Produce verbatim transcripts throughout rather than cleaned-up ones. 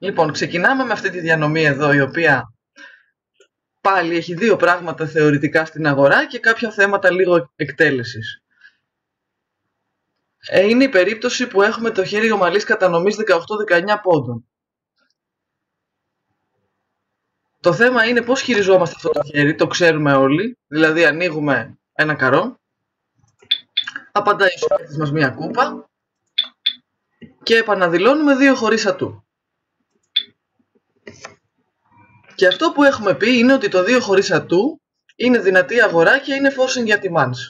Λοιπόν, ξεκινάμε με αυτή τη διανομή εδώ, η οποία πάλι έχει δύο πράγματα θεωρητικά στην αγορά και κάποια θέματα λίγο εκτέλεσης. Ε, είναι η περίπτωση που έχουμε το χέρι ομαλής κατανομής δεκαοκτώ δεκαεννιά πόντων. Το θέμα είναι πώς χειριζόμαστε αυτό το χέρι, το ξέρουμε όλοι, δηλαδή ανοίγουμε ένα καρό, απαντάει ο παίκτης μας μία κούπα και επαναδηλώνουμε δύο χωρίς ατού. Και αυτό που έχουμε πει είναι ότι το δύο χωρίς ατού είναι δυνατή αγορά και είναι forcing για τη man's.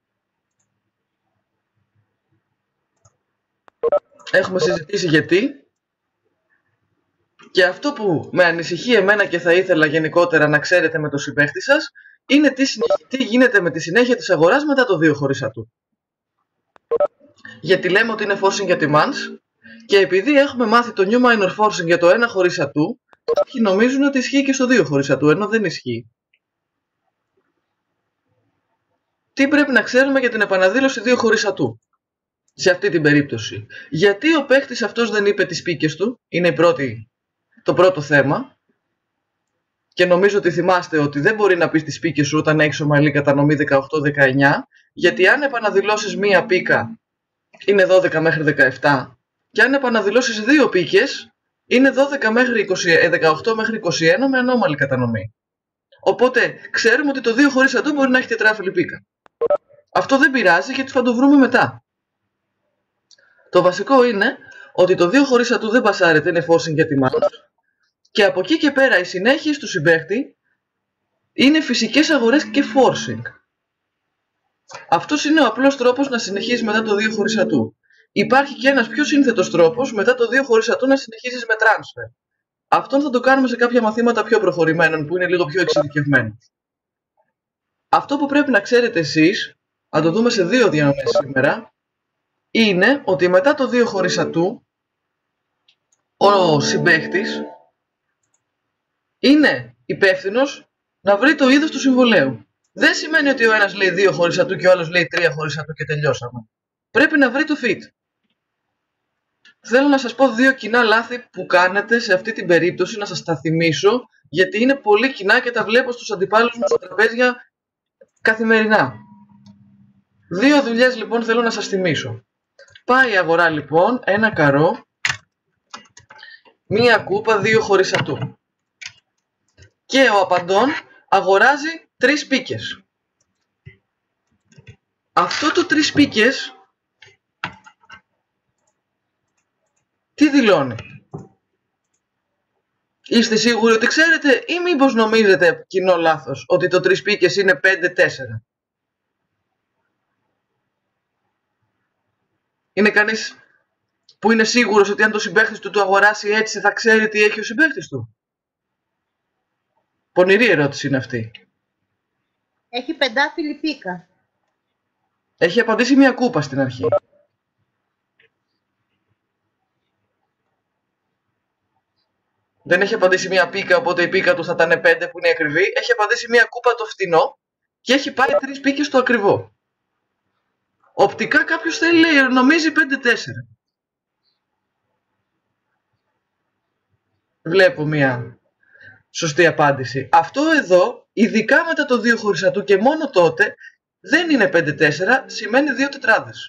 Έχουμε συζητήσει γιατί. Και αυτό που με ανησυχεί εμένα και θα ήθελα γενικότερα να ξέρετε με το συμπαίχτη σας είναι τι, τι γίνεται με τη συνέχεια της αγοράς μετά το δύο χωρίς ατού. Γιατί λέμε ότι είναι forcing για τη man's και επειδή έχουμε μάθει το new minor forcing για το ένα χωρίς ατού, κάποιοι νομίζουν ότι ισχύει και στο δύο χωρίς ατού, ενώ δεν ισχύει. Τι πρέπει να ξέρουμε για την επαναδήλωση δύο χωρίς ατού σε αυτή την περίπτωση? Γιατί ο παίχτης αυτός δεν είπε τις πίκες του, είναι η πρώτη, το πρώτο θέμα. Και νομίζω ότι θυμάστε ότι δεν μπορεί να πεις τις πίκες σου όταν έχεις ομαλή κατανομή δεκαοκτώ δεκαεννιά, γιατί αν επαναδηλώσεις μία πίκα είναι δώδεκα μέχρι δεκαεπτά και αν επαναδηλώσεις δύο πίκες είναι δώδεκα μέχρι είκοσι, δεκαοκτώ μέχρι είκοσι ένα με ανώμαλη κατανομή. Οπότε ξέρουμε ότι το δύο χωρίς ατού μπορεί να έχει τετράφυλλη πίκα. Αυτό δεν πειράζει γιατί θα το βρούμε μετά. Το βασικό είναι ότι το δύο χωρίς ατού δεν πασάρεται, είναι forcing για τη man's. Και από εκεί και πέρα οι συνέχειες του συμπαίχτη είναι φυσικές αγορές και forcing. Αυτός είναι ο απλός τρόπος να συνεχίσεις μετά το δύο χωρίς ατού. Υπάρχει και ένας πιο σύνθετος τρόπος μετά το δύο χωρίς ατού να συνεχίσεις με transfer. Αυτόν θα το κάνουμε σε κάποια μαθήματα πιο προχωρημένων που είναι λίγο πιο εξειδικευμένων. Αυτό που πρέπει να ξέρετε εσείς, να το δούμε σε δύο διανομές σήμερα, είναι ότι μετά το δύο χωρίς ατού ο συμπαίχτης είναι υπεύθυνος να βρει το είδος του συμβολέου. Δεν σημαίνει ότι ο ένας λέει δύο χωρίς ατού και ο άλλος λέει τρία χωρίς ατού και τελειώσαμε. Πρέπει να βρει το fit. Θέλω να σας πω δύο κοινά λάθη που κάνετε σε αυτή την περίπτωση, να σας τα θυμίσω, γιατί είναι πολύ κοινά και τα βλέπω στους αντιπάλους μου στα τραπέζια καθημερινά. Δύο δουλειές λοιπόν θέλω να σας θυμίσω. Πάει η αγορά λοιπόν, ένα καρό, μία κούπα, δύο χωρίς ατού. Και ο απαντών αγοράζει τρεις πίκες. Αυτό το τρεις πίκες τι δηλώνει? Είστε σίγουροι ότι ξέρετε ή μήπως νομίζετε, κοινό λάθος, ότι το τρεις πίκες είναι πέντε τέσσερα? Είναι κανείς που είναι σίγουρος ότι αν το συμπαίχτης του το αγοράσει έτσι θα ξέρει τι έχει ο συμπαίχτης του? Πονηρή ερώτηση είναι αυτή. Έχει πεντάφυλλη πίκα. Έχει απαντήσει μια κούπα στην αρχή. Δεν έχει απαντήσει μια πίκα, οπότε η πίκα του θα ήταν πέντε που είναι ακριβή. Έχει απαντήσει μια κούπα το φτηνό και έχει πάει τρεις πίκες το ακριβό. Οπτικά κάποιος θέλει, λέει, νομίζει πέντε τέσσερα. Βλέπω μια σωστή απάντηση. Αυτό εδώ, ειδικά μετά το δύο χωρίς ατού και μόνο τότε, δεν είναι πέντε τέσσερα, σημαίνει δύο τετράδες.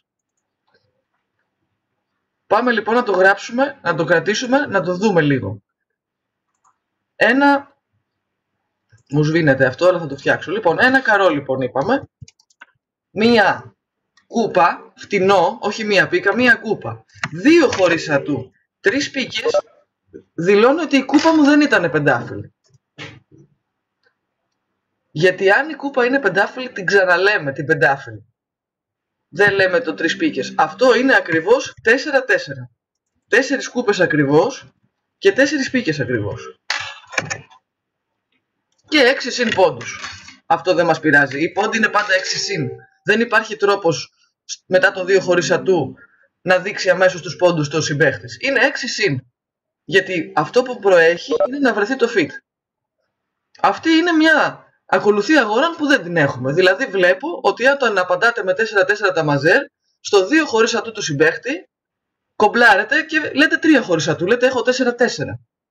Πάμε λοιπόν να το γράψουμε, να το κρατήσουμε, να το δούμε λίγο. Ένα, μου σβήνεται αυτό, αλλά θα το φτιάξω. Λοιπόν, ένα καρό λοιπόν είπαμε, μία κούπα, φτηνό, όχι μία πίκα, μία κούπα. Δύο χωρίς ατού, τρεις πίκες, δηλώνω ότι η κούπα μου δεν ήταν πεντάφυλλη. Γιατί αν η κούπα είναι πεντάφυλλη, την ξαναλέμε την πεντάφυλλη. Δεν λέμε το τρεις πίκες. Αυτό είναι ακριβώς τέσσερα τέσσερα. Τέσσερις κούπες ακριβώς και τέσσερις πίκες ακριβώς. Και έξι συν πόντους. Αυτό δεν μας πειράζει. Η πόντι είναι πάντα έξι συν. Δεν υπάρχει τρόπος μετά το δύο χωρίς ατού να δείξει αμέσως τους πόντους του συμπαίχτης. Είναι έξι συν. Γιατί αυτό που προέχει είναι να βρεθεί το fit. Αυτή είναι μια ακολουθία αγορών που δεν την έχουμε. Δηλαδή βλέπω ότι όταν απαντάτε με τέσσερα τέσσερα τα μαζέρ, στο δύο χωρίς ατού του συμπαίχτη, κομπλάρετε και λέτε τρία χωρίς ατού. Λέτε έχω τέσσερα τέσσερα.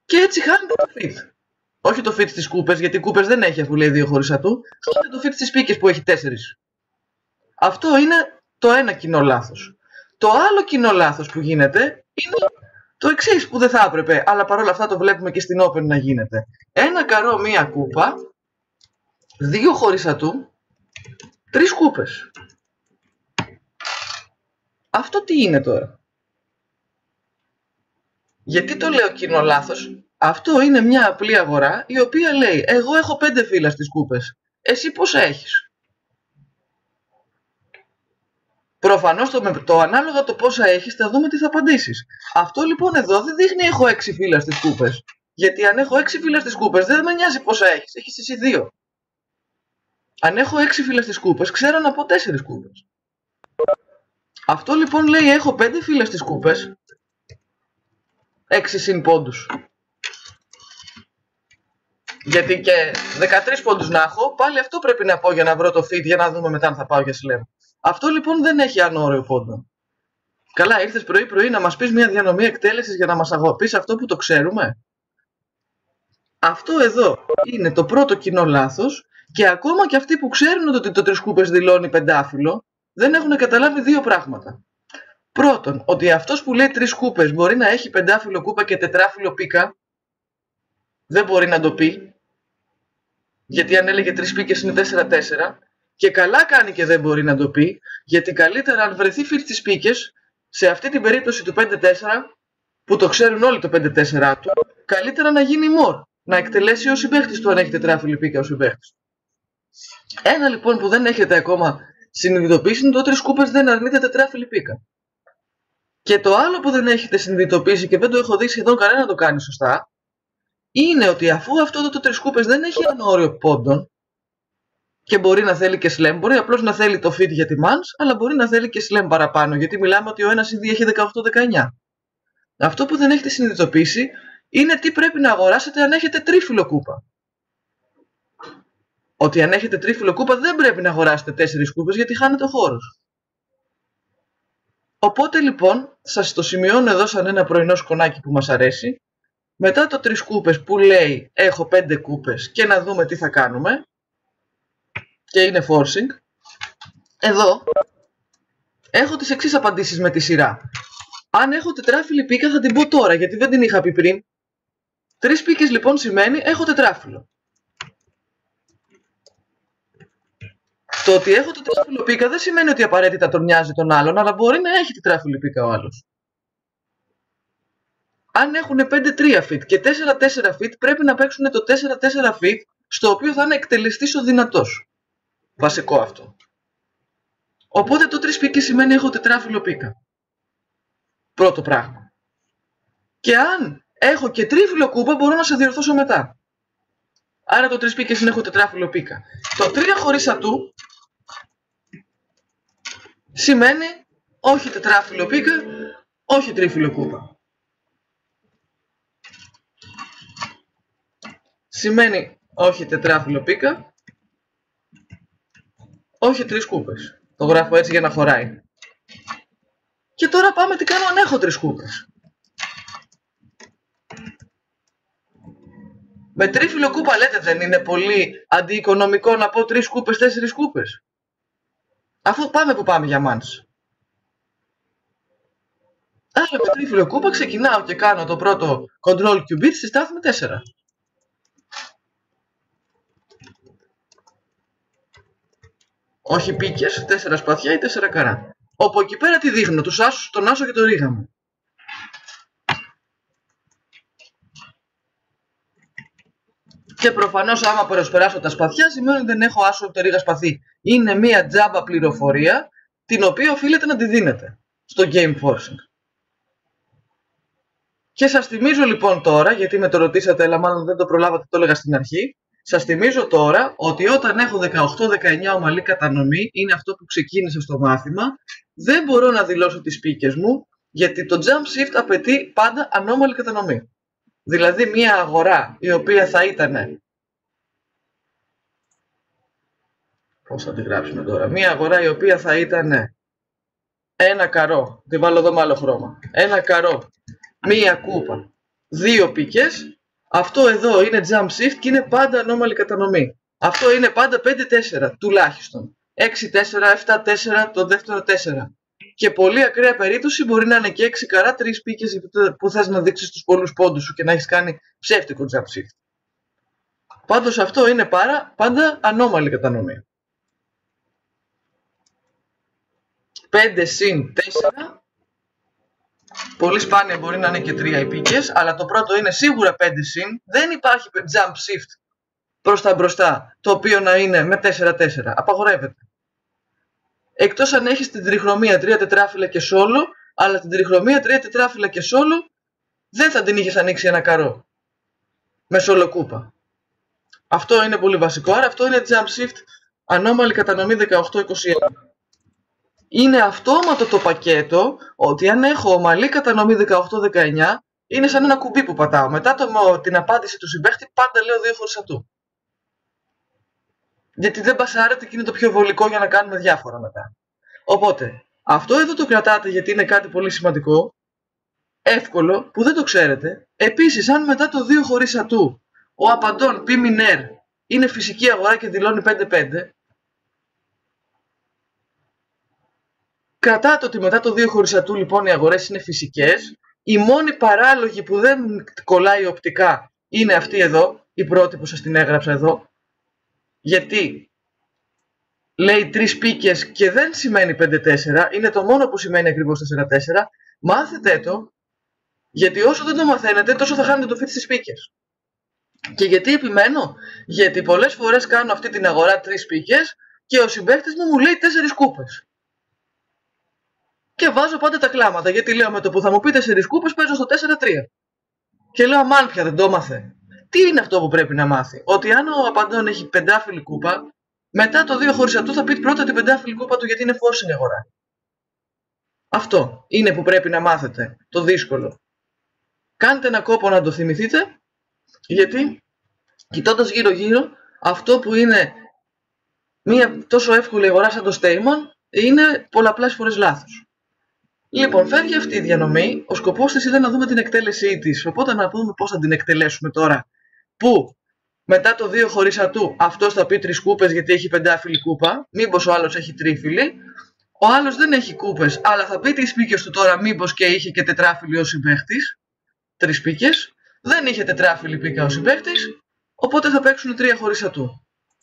και έτσι χάνετε το fit. Όχι το fit στις κούπες, γιατί οι κούπες δεν έχει αφού λέει δύο χωρίσα του. Χάνετε το fit στις πίκες που έχει τέσσερις. Αυτό είναι το ένα κοινό λάθος. Το άλλο κοινό λάθος που γίνεται είναι το εξής που δεν θα έπρεπε, αλλά παρόλα αυτά το βλέπουμε και στην Open να γίνεται. Ένα καρό, μία κούπα, δύο χωρίσα του, τρεις κούπες. Αυτό τι είναι τώρα? Γιατί το λέω κοινό λάθος? Αυτό είναι μια απλή αγορά η οποία λέει εγώ έχω πέντε φύλλα στις κούπες. Εσύ πόσα έχεις? Προφανώς το, το ανάλογα το πόσα έχεις θα δούμε τι θα απαντήσεις. Αυτό λοιπόν εδώ δεν δείχνει έχω έξι φύλλα στις κούπες. Γιατί αν έχω έξι φύλλα στις κούπες δεν με νοιάζει πόσα έχεις. Έχεις εσύ δύο. Αν έχω έξι φύλλα στις κούπες ξέρω να πω τέσσερις κούπες. Αυτό λοιπόν λέει έχω πέντε φύλλα στις κούπες. έξι συν πόντους. Γιατί και δεκατρείς πόντους να έχω, πάλι αυτό πρέπει να πω για να βρω το fit για να δούμε μετά αν θα πάω για slam. Αυτό λοιπόν δεν έχει ανώριο πόντο. Καλά, ήρθες πρωί πρωί να μας πεις μια διανομή εκτέλεσης για να μας αγωπείς αυτό που το ξέρουμε. Αυτό εδώ είναι το πρώτο κοινό λάθος και ακόμα και αυτοί που ξέρουν ότι το τρεις κούπες δηλώνει πεντάφυλλο δεν έχουν καταλάβει δύο πράγματα. Πρώτον, ότι αυτός που λέει τρεις κούπες μπορεί να έχει πεντάφυλλο κούπα και τετράφυλλο πίκα. Δεν μπορεί να το πει. Γιατί αν έλεγε τρεις πίκες είναι τέσσερα τέσσερα. Και καλά κάνει και δεν μπορεί να το πει. Γιατί καλύτερα αν βρεθεί fit στις πίκες, σε αυτή την περίπτωση του πέντε τέσσερα, που το ξέρουν όλοι το πέντε τέσσερα του, καλύτερα να γίνει more. Να εκτελέσει ο συμπαίχτης του αν έχει τετράφυλλη πίκα ο συμπαίχτης. Ένα λοιπόν που δεν έχετε ακόμα συνειδητοποιήσει είναι το τρεις κούπες δεν αρνείται τετράφυλλη πίκα. Και το άλλο που δεν έχετε συνειδητοποιήσει και δεν το έχω δει σχεδόν κανένα να το κάνει σωστά, είναι ότι αφού αυτό το τρεις κούπες δεν έχει ένα όριο πόντων και μπορεί να θέλει και slam, μπορεί απλώς να θέλει το fit για τη mans, αλλά μπορεί να θέλει και slam παραπάνω, γιατί μιλάμε ότι ο ένας ήδη έχει δεκαοκτώ δεκαεννιά. Αυτό που δεν έχετε συνειδητοποιήσει είναι τι πρέπει να αγοράσετε αν έχετε τρίφυλλο κούπα. Ότι αν έχετε τρίφυλλο κούπα δεν πρέπει να αγοράσετε τέσσερις κούπες γιατί χάνετε χώρος. Οπότε λοιπόν, σας το σημειώνω εδώ σαν ένα πρωινό σκονάκι που μας αρέσει. Μετά το τρεις κούπες που λέει έχω πέντε κούπες και να δούμε τι θα κάνουμε. Και είναι forcing. Εδώ έχω τις εξής απαντήσεις με τη σειρά. Αν έχω τετράφυλλη πίκα θα την πω τώρα γιατί δεν την είχα πει πριν. Τρεις πίκες λοιπόν σημαίνει έχω τετράφυλλο. Το ότι έχω τετράφυλλο πίκα δεν σημαίνει ότι απαραίτητα τον νοιάζει τον άλλον, αλλά μπορεί να έχει τετράφυλλη πίκα ο άλλος. Αν έχουν πέντε τρία fit και τέσσερα τέσσερα fit, πρέπει να παίξουν το τέσσερα τέσσερα fit, στο οποίο θα είναι εκτελεστής ο δυνατός. Βασικό αυτό. Οπότε το τρεις πίκες σημαίνει έχω τετράφυλλο πίκα. Πρώτο πράγμα. Και αν έχω και τρίφυλλο κούπα, μπορώ να σε διορθώσω μετά. Άρα το τρεις πίκες είναι έχω τετράφυλλο πίκα. Το τρία χωρίς ατού σημαίνει όχι τετράφυλλο πίκα, όχι τρίφυλλο κούπα. Σημαίνει όχι τετράφυλλο πίκα, όχι τρεις κούπες. Το γράφω έτσι για να χωράει. Και τώρα πάμε τι κάνω αν έχω τρεις κούπες. Με τρίφυλλο κούπα λέτε δεν είναι πολύ αντιοικονομικό να πω τρεις κούπες, τέσσερις κούπες. Αφού πάμε που πάμε για μάνς. Άρα με τρίφυλλο κούπα ξεκινάω και κάνω το πρώτο control qubit στη στάθμη τέσσερα. Όχι πίκες, τέσσερα σπαθιά ή τέσσερα καρά. Όπου εκεί πέρα τι δείχνω, τους άσους, τον άσο και το ρίγα μου. Και προφανώς άμα προσπεράσω τα σπαθιά σημαίνει ότι δεν έχω άσο ούτε ρίγα σπαθί. Είναι μία τζάμπα πληροφορία την οποία οφείλετε να τη δίνετε στο game forcing. Και σας θυμίζω λοιπόν τώρα, γιατί με το ρωτήσατε αλλά μάλλον δεν το προλάβατε, το έλεγα στην αρχή. Σας θυμίζω τώρα ότι όταν έχω δεκαοκτώ δεκαεννιά ομαλή κατανομή, είναι αυτό που ξεκίνησε στο μάθημα, δεν μπορώ να δηλώσω τις πίκες μου, γιατί το jump shift απαιτεί πάντα ανώμαλη κατανομή. Δηλαδή μια αγορά η οποία θα ήταν... Πώς θα τη γράψουμε τώρα? Μια αγορά η οποία θα ήταν ένα καρό, τη βάλω εδώ με άλλο χρώμα, ένα καρό, μία κούπα, δύο πίκες, Αυτό εδώ είναι jump shift και είναι πάντα ανώμαλη κατανομή. Αυτό είναι πάντα πέντε τέσσερα τουλάχιστον. έξι τέσσερα, επτά τέσσερα, το δεύτερο τέσσερα. Και πολύ ακραία περίπτωση μπορεί να είναι και έξι καρά, τρεις πίκες που θες να δείξεις τους πολλούς πόντους σου και να έχεις κάνει ψεύτικο jump shift. Πάντως αυτό είναι πάρα, πάντα ανώμαλη κατανομή. πέντε συν τέσσερα. Πολύ σπάνια μπορεί να είναι και τρία οι πίκες, αλλά το πρώτο είναι σίγουρα πέντε συν. Δεν υπάρχει jump shift προς τα μπροστά, το οποίο να είναι με τέσσερα τέσσερα. Απαγορεύεται. Εκτός αν έχεις την τριχρωμία τρία τετράφυλλα και σόλο, αλλά την τριχρωμία τρία τετράφυλλα και σόλο δεν θα την είχες ανοίξει ένα καρό με σόλο κούπα. Αυτό είναι πολύ βασικό, άρα αυτό είναι jump shift ανώμαλη κατανομή δεκαοκτώ είκοσι ένα. Είναι αυτόματο το πακέτο ότι αν έχω ομαλή κατανομή δεκαοκτώ δεκαεννιά, είναι σαν ένα κουμπί που πατάω. Μετά το, την απάντηση του συμπαίχτη πάντα λέω δύο χωρίς ατού. Γιατί δεν πασάρεται και είναι το πιο βολικό για να κάνουμε διάφορα μετά. Οπότε, αυτό εδώ το κρατάτε γιατί είναι κάτι πολύ σημαντικό, εύκολο, που δεν το ξέρετε. Επίσης, αν μετά το δύο χωρίς ατού, ο απαντών π μινέρ είναι φυσική αγορά και δηλώνει πέντε πέντε, κρατάτε ότι μετά το δύο χωρίς ατού λοιπόν οι αγορές είναι φυσικές. Η μόνη παράλογη που δεν κολλάει οπτικά είναι αυτή εδώ, η πρώτη που σας την έγραψα εδώ. Γιατί λέει τρεις πίκες και δεν σημαίνει πέντε τέσσερα, είναι το μόνο που σημαίνει ακριβώς τέσσερα τέσσερα. Μάθετε το, γιατί όσο δεν το μαθαίνετε τόσο θα χάνετε το φιτ στις πίκες. Και γιατί επιμένω, γιατί πολλές φορές κάνω αυτή την αγορά τρεις πίκες και ο συμπαίκτης μου μου λέει τέσσερις κούπες. Και βάζω πάντα τα κλάματα, γιατί λέω με το που θα μου πει τέσσερις κούπες παίζω στο τέσσερα τρία. Και λέω αμάν πια δεν το μάθε. Τι είναι αυτό που πρέπει να μάθει? Ότι αν ο απαντών έχει πεντάφυλλη κούπα, μετά το δύο χωρίς ατού θα πει πρώτα την πεντάφυλλη κούπα του γιατί είναι forcing αγορά. Αυτό είναι που πρέπει να μάθετε, το δύσκολο. Κάντε ένα κόπο να το θυμηθείτε, γιατί κοιτώντας γύρω γύρω, αυτό που είναι μια τόσο εύκολη αγορά σαν το Staymon είναι πολλαπλές φορές λάθος. Λοιπόν, φεύγει αυτή η διανομή, ο σκοπός της ήταν να δούμε την εκτέλεσή της, οπότε να δούμε πώς θα την εκτελέσουμε τώρα. Που μετά το δύο χωρίς ατού αυτός θα πει τρεις κούπες γιατί έχει πεντάφυλλη κούπα, μήπως ο άλλος έχει τρίφυλλη, ο άλλος δεν έχει κούπες, αλλά θα πει τις πίκες του τώρα μήπως και είχε και τετράφυλλη ο συμπαίχτης, τρεις πίκες, δεν είχε τετράφυλλη πίκα ο συμπαίχτης, οπότε θα παίξουν τρία χωρίς ατού.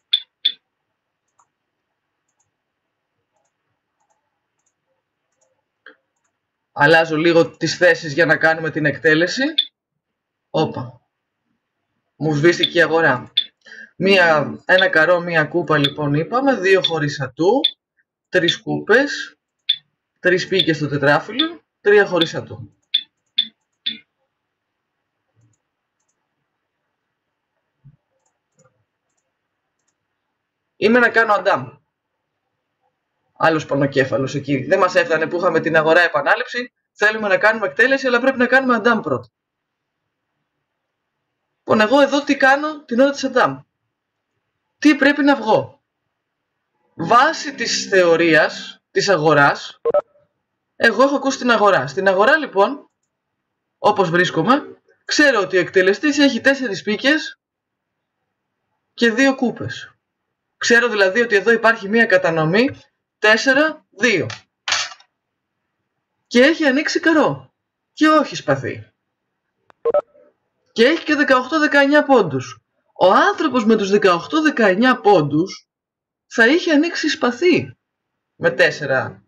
Αλλάζω λίγο τις θέσεις για να κάνουμε την εκτέλεση. Όπα. Μου σβήστηκε η αγορά. Μία, ένα καρό, μία κούπα λοιπόν είπαμε. Δύο χωρίς ατού. Τρεις κούπες. Τρεις πίκες στο τετράφυλλο. Τρία χωρίς ατού. Είμαι να κάνω αντάμ. Άλλος πονοκέφαλος εκεί. Δεν μας έφτανε που είχαμε την αγορά επανάληψη. Θέλουμε να κάνουμε εκτέλεση, αλλά πρέπει να κάνουμε αντάμ πρώτα. Λοιπόν, εγώ εδώ τι κάνω την ώρα της αντάμ? Τι πρέπει να βγω? Βάσει της θεωρίας της αγοράς, εγώ έχω ακούσει την αγορά. Στην αγορά λοιπόν, όπως βρίσκομαι, ξέρω ότι ο εκτελεστής έχει τέσσερις πίκες και δύο κούπες. Ξέρω δηλαδή ότι εδώ υπάρχει μία κατανομή τέσσερα δύο. Και έχει ανοίξει καρό. Και όχι σπαθί. Και έχει και δεκαοκτώ δεκαεννιά πόντους. Ο άνθρωπος με τους δεκαοκτώ δεκαεννιά πόντους θα είχε ανοίξει σπαθί. Με τέσσερα,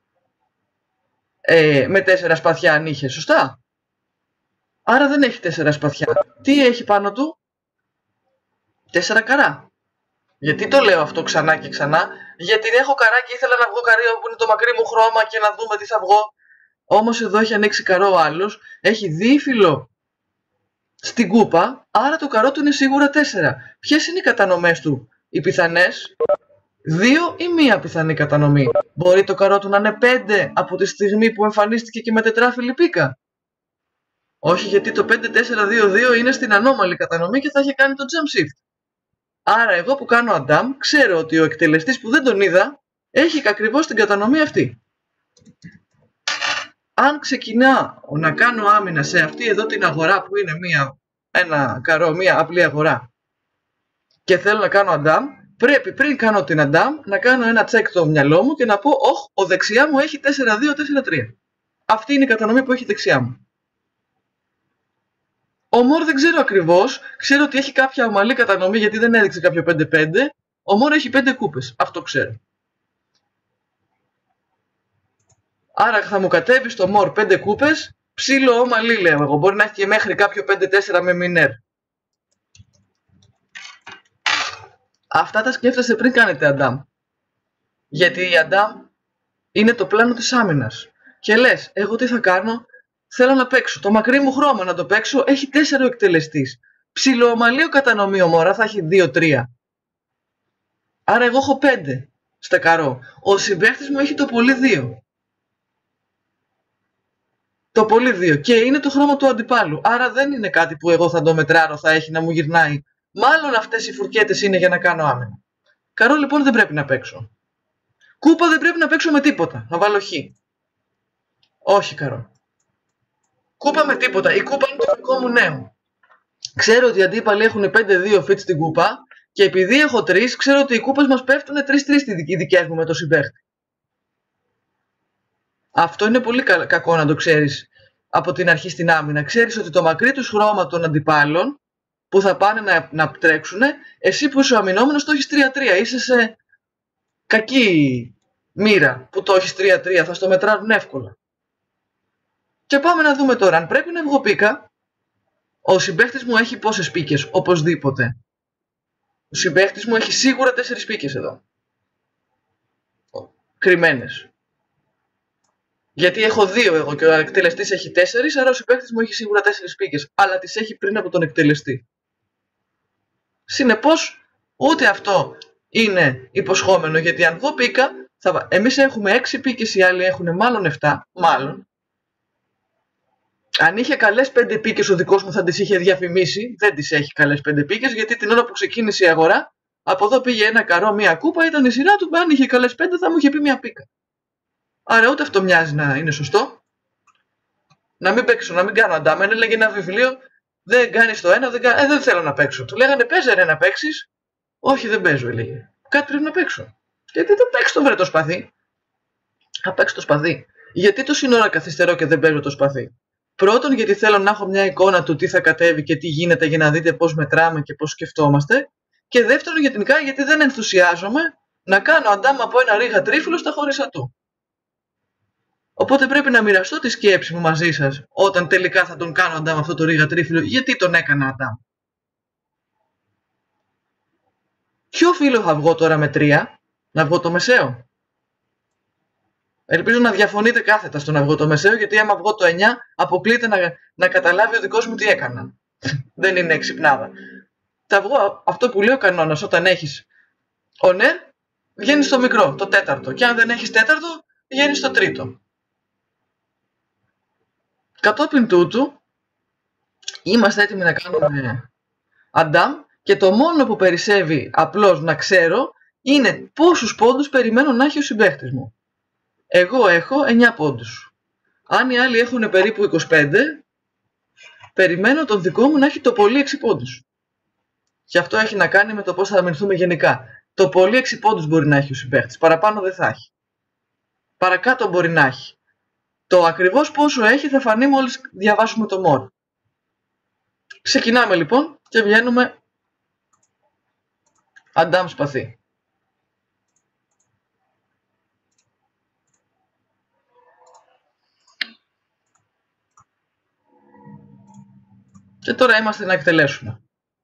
ε, με τέσσερα σπαθιά αν είχε, σωστά. Άρα δεν έχει τέσσερα σπαθιά. Τι έχει πάνω του? Τέσσερα καρά. Γιατί το λέω αυτό ξανά και ξανά? Γιατί έχω καρά και ήθελα να βγω καρύο που είναι το μακρύ μου χρώμα και να δούμε τι θα βγω. Όμως εδώ έχει ανοίξει καρό ο άλλος, έχει δίφυλλο στην κούπα, άρα το καρό του είναι σίγουρα τέσσερα. Ποιες είναι οι κατανομές του? Οι πιθανές? δύο ή μία πιθανή κατανομή. Μπορεί το καρό του να είναι πέντε από τη στιγμή που εμφανίστηκε και με τετράφυλλη πίκα. Όχι, γιατί το πέντε τέσσερα δύο δύο είναι στην ανώμαλη κατανομή και θα έχει κάνει το jump shift. Άρα εγώ που κάνω αντάμ ξέρω ότι ο εκτελεστής που δεν τον είδα έχει ακριβώς την κατανομή αυτή. Αν ξεκινάω να κάνω άμυνα σε αυτή εδώ την αγορά που είναι μία ένα καρό, μία απλή αγορά και θέλω να κάνω αντάμ, πρέπει πριν κάνω την αντάμ να κάνω ένα τσεκ στο μυαλό μου και να πω «Ωχ, ο δεξιά μου έχει τέσσερα δύο τέσσερα τρία». Αυτή είναι η κατανομή που έχει δεξιά μου. Ο Μορ δεν ξέρω ακριβώς, ξέρω ότι έχει κάποια ομαλή κατανομή γιατί δεν έδειξε κάποιο πέντε πέντε. Ο Μορ έχει πέντε κούπες, αυτό ξέρω. Άρα θα μου κατέβει στο Μορ πέντε κούπες, ψήλο ομαλή λέω εγώ. Μπορεί να έχει και μέχρι κάποιο πέντε τέσσερα με μινέρ. Αυτά τα σκέφτεστε πριν κάνετε αντάμ. Γιατί η αντάμ είναι το πλάνο της άμυνας. Και λες, εγώ τι θα κάνω, θέλω να παίξω. Το μακρύ μου χρώμα να το παίξω έχει τέσσερα ο εκτελεστής. Ψιλοομαλείο κατανομή ο Μωρά θα έχει δύο τρία. Άρα εγώ έχω πέντε στα καρό. Ο συμπαίχτης μου έχει το πολύ δύο. Το πολύ δύο. Και είναι το χρώμα του αντιπάλου. Άρα δεν είναι κάτι που εγώ θα το μετράρω, θα έχει να μου γυρνάει. Μάλλον αυτές οι φουρκέτες είναι για να κάνω άμυνα. Καρό λοιπόν δεν πρέπει να παίξω. Κούπα δεν πρέπει να παίξω με τίποτα. Να βάλω χ. Όχι καρό. Κούπα με τίποτα. Η κούπα είναι το δικό μου νέο. Ξέρω ότι οι αντίπαλοι έχουν πέντε δύο fit στην κούπα και επειδή έχω τρία, ξέρω ότι οι κούπες μας πέφτουν τρία τρία οι δικές μου με το συμπαίχτη. Αυτό είναι πολύ κακό να το ξέρεις από την αρχή στην άμυνα. Ξέρεις ότι το μακρύ τους χρώμα των αντιπάλων που θα πάνε να, να τρέξουν, εσύ που είσαι ο αμυνόμενος το έχεις τρία τρία. Είσαι σε κακή μοίρα που το έχεις τρία τρία, θα στο μετράρουν εύκολα. Και πάμε να δούμε τώρα, αν πρέπει να βγω πίκα, ο συμπαίχτης μου έχει πόσες πίκες, οπωσδήποτε. Ο συμπαίχτης μου έχει σίγουρα τέσσερις πίκες εδώ. Κρυμμένες. Γιατί έχω δύο εγώ και ο εκτελεστής έχει τέσσερις, άρα ο συμπαίχτης μου έχει σίγουρα τέσσερις πίκες. Αλλά τις έχει πριν από τον εκτελεστή. Συνεπώς, ούτε αυτό είναι υποσχόμενο, γιατί αν δω πίκα, θα... εμείς έχουμε έξι πίκες, οι άλλοι έχουν μάλλον επτά, μάλλον. Αν είχε καλές πέντε πίκες ο δικός μου θα τις είχε διαφημίσει, δεν τις έχει καλές πέντε πίκες, γιατί την ώρα που ξεκίνησε η αγορά, από εδώ πήγε ένα καρό, μία κούπα, ήταν η σειρά του, αν είχε καλές πέντε θα μου είχε πει μία πίκα. Άρα ούτε αυτό μοιάζει να είναι σωστό. Να μην παίξω, να μην κάνω αντάμ. Έλεγε ένα βιβλίο, δεν κάνεις το ένα, δεν, κα... ε, δεν θέλω να παίξω. Του λέγανε παίζε ρε να παίξεις. Όχι δεν παίζω, έλεγε. Κάτι πρέπει να παίξω. Γιατί δεν παίξω το βρε το σπαθί. Θα παίξω το σπαθί. Γιατί τόση ώρα καθυστερώ και δεν παίζω το σπαθί. Πρώτον, γιατί θέλω να έχω μια εικόνα του τι θα κατέβει και τι γίνεται για να δείτε πώς μετράμε και πώς σκεφτόμαστε. Και δεύτερον, γενικά, γιατί δεν ενθουσιάζομαι να κάνω αντάμ από ένα ρίγα τρίφυλλο στα χώρισα του. Οπότε πρέπει να μοιραστώ τη σκέψη μου μαζί σας όταν τελικά θα τον κάνω αντάμ αυτό το ρίγα τρίφυλλο, γιατί τον έκανα αντάμ. Ποιο φύλλο θα βγω τώρα με τρία, να βγω το μεσαίο. Ελπίζω να διαφωνείτε κάθετα στο να βγω το μεσαίο, γιατί άμα βγω το εννιά αποκλείται να, να καταλάβει ο δικός μου τι έκανα. Δεν είναι εξυπνάδα. Θα βγω αυτό που λέει ο κανόνας, όταν έχεις ο ναι, βγαίνεις στο μικρό, το τέταρτο. Και αν δεν έχεις τέταρτο, βγαίνεις στο τρίτο. Κατόπιν τούτου, είμαστε έτοιμοι να κάνουμε αντάμ και το μόνο που περισσεύει απλώς να ξέρω είναι πόσους πόντους περιμένω να έχει ο συμπαίχτης μου. Εγώ έχω εννιά πόντους. Αν οι άλλοι έχουν περίπου είκοσι πέντε, περιμένω τον δικό μου να έχει το πολύ έξι πόντους. Και αυτό έχει να κάνει με το πώς θα αμυνθούμε γενικά. Το πολύ έξι πόντους μπορεί να έχει ο συμπαίχτης, παραπάνω δεν θα έχει. Παρακάτω μπορεί να έχει. Το ακριβώς πόσο έχει θα φανεί μόλις διαβάσουμε το μόρ. Ξεκινάμε λοιπόν και βγαίνουμε αντάμ σπαθί. Και τώρα είμαστε να εκτελέσουμε.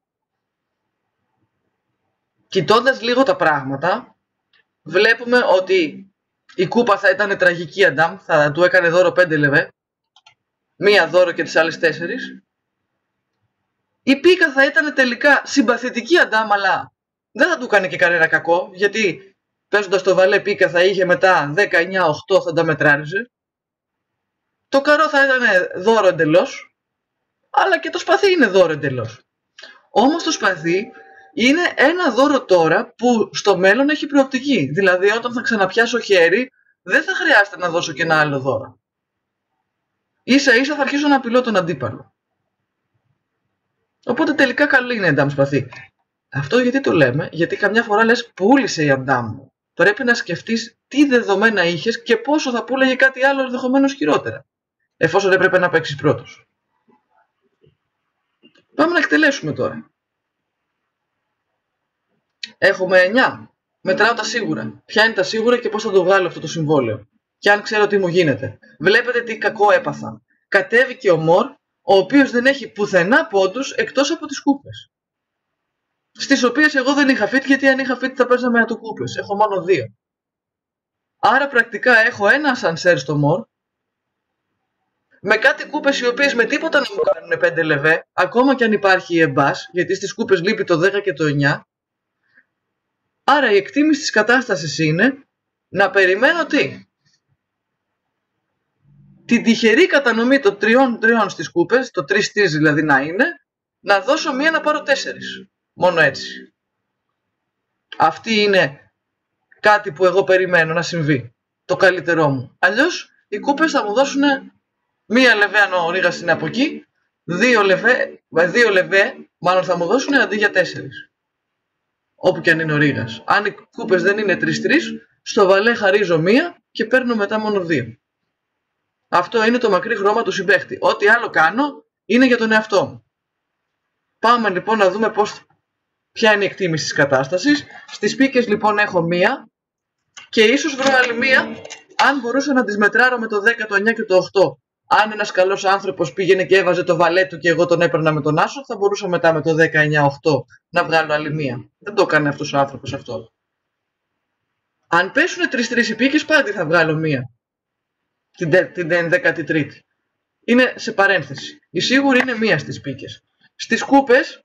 Κοιτώντας λίγο τα πράγματα, βλέπουμε ότι η κούπα θα ήταν τραγική αντάμ, θα του έκανε δώρο πέντε λεβέ, μία δώρο και τις άλλες τέσσερις. Η πίκα θα ήταν τελικά συμπαθητική αντάμ, αλλά δεν θα του έκανε και κανένα κακό, γιατί παίζοντας το βαλέ πίκα θα είχε μετά δέκα εννιά οκτώ, θα τα μετράριζε. Το καρό θα ήταν δώρο εντελώς, αλλά και το σπαθί είναι δώρο εντελώς. Όμως το σπαθί είναι ένα δώρο τώρα που στο μέλλον έχει προοπτική. Δηλαδή όταν θα ξαναπιάσω χέρι δεν θα χρειάζεται να δώσω και ένα άλλο δώρο. Ίσα ίσα θα αρχίσω να απειλώ τον αντίπαλο. Οπότε τελικά καλή είναι η αντάμ σπαθί. Αυτό γιατί το λέμε? Γιατί καμιά φορά λες πούλησε η αντάμ. Πρέπει να σκεφτείς τι δεδομένα είχες και πόσο θα πούλεγε κάτι άλλο ενδεχομένως χειρότερα, εφόσον έπρεπε να παίξεις πρώτος. Πάμε να εκτελέσουμε τώρα. Έχουμε εννιά. Μετράω τα σίγουρα. Ποια είναι τα σίγουρα και πώς θα το βγάλω αυτό το συμβόλαιο. Και αν ξέρω τι μου γίνεται. Βλέπετε τι κακό έπαθα. Κατέβηκε ο Μορ, ο οποίος δεν έχει πουθενά πόντους εκτός από τις κούπες. Στις οποίες εγώ δεν είχα fit, γιατί αν είχα fit θα παίζαμε να του κούπες. Έχω μόνο δύο. Άρα πρακτικά έχω ένα ασανσέρ στο Μορ, με κάτι κούπες οι οποίες με τίποτα να μου κάνουν πέντε λεβέ, ακόμα και αν υπάρχει η εμπάς, γιατί στις κούπες λείπει το δέκα και το εννιά. Άρα η εκτίμηση της κατάστασης είναι να περιμένω τι? Την τυχερή κατανομή των τριών τριών στις κούπες, το τρία τρία δηλαδή να είναι, να δώσω μία να πάρω τέσσερις. Μόνο έτσι. Αυτή είναι κάτι που εγώ περιμένω να συμβεί. Το καλύτερό μου. Αλλιώς οι κούπες θα μου δώσουν μία λεβέ αν ο Ρήγας είναι από εκεί, δύο λεβέ, δύο λεβέ μάλλον θα μου δώσουν αντί για τέσσερις. Όπου και αν είναι ο Ρήγας. Αν οι κούπες δεν είναι τρία τρία, στο βαλέ χαρίζω μία και παίρνω μετά μόνο δύο. Αυτό είναι το μακρύ χρώμα του συμπαίχτη. Ό,τι άλλο κάνω είναι για τον εαυτό μου. Πάμε λοιπόν να δούμε πώς, ποια είναι η εκτίμηση της κατάστασης. Στις πίκες λοιπόν έχω μία και ίσως βρω άλλη μία αν μπορούσα να τις μετράρω με το δέκα, το εννιά και το οκτώ. Αν ένας καλός άνθρωπος πήγαινε και έβαζε το βαλέ του και εγώ τον έπαιρνα με τον άσο, θα μπορούσα μετά με το δέκα, εννιά, οκτώ να βγάλω άλλη μία. Δεν το έκανε αυτός ο άνθρωπος αυτό. Αν πέσουν τρία τρία οι πίκες, πάλι θα βγάλω μία. Την, την δέκατη τρίτη. Είναι σε παρένθεση. Η σίγουρη είναι μία στις πίκες. Στις κούπες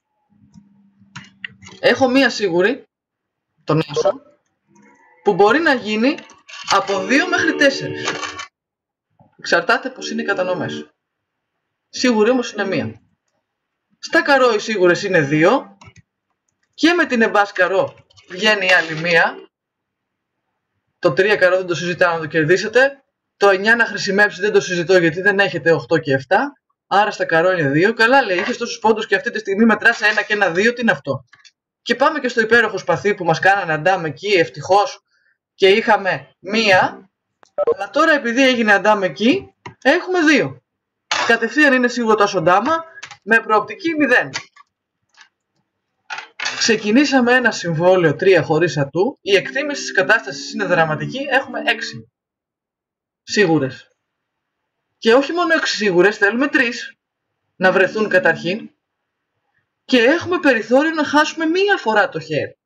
έχω μία σίγουρη, τον άσο, που μπορεί να γίνει από δύο μέχρι τέσσερις. Εξαρτάται πως είναι οι κατανομές. Σίγουρη όμως είναι μία. Στα καρό οι σίγουρες είναι δύο και με την εμπάς καρό βγαίνει η άλλη μία. Το τρία καρό δεν το συζητάω να το κερδίσετε. Το εννιά να χρησιμεύσει δεν το συζητώ γιατί δεν έχετε οκτώ και επτά. Άρα στα καρό είναι δύο. Καλά λέει, είχες τόσους πόντους και αυτή τη στιγμή μετράς ένα και ένα δύο. Τι είναι αυτό? Και πάμε και στο υπέροχο σπαθί που μας κάνανε αντάμ εκεί ευτυχώς και είχαμε μία. Αλλά τώρα επειδή έγινε αντάμ εκεί έχουμε δύο. Κατευθείαν είναι σίγουρο το ασοντάμα με προοπτική μηδέν. Ξεκινήσαμε ένα συμβόλαιο τρία χωρίς ατού. Η εκτίμηση της κατάστασης είναι δραματική. Έχουμε έξι σίγουρες. Και όχι μόνο έξι σίγουρες, θέλουμε τρεις να βρεθούν καταρχήν. Και έχουμε περιθώριο να χάσουμε μία φορά το χέρι.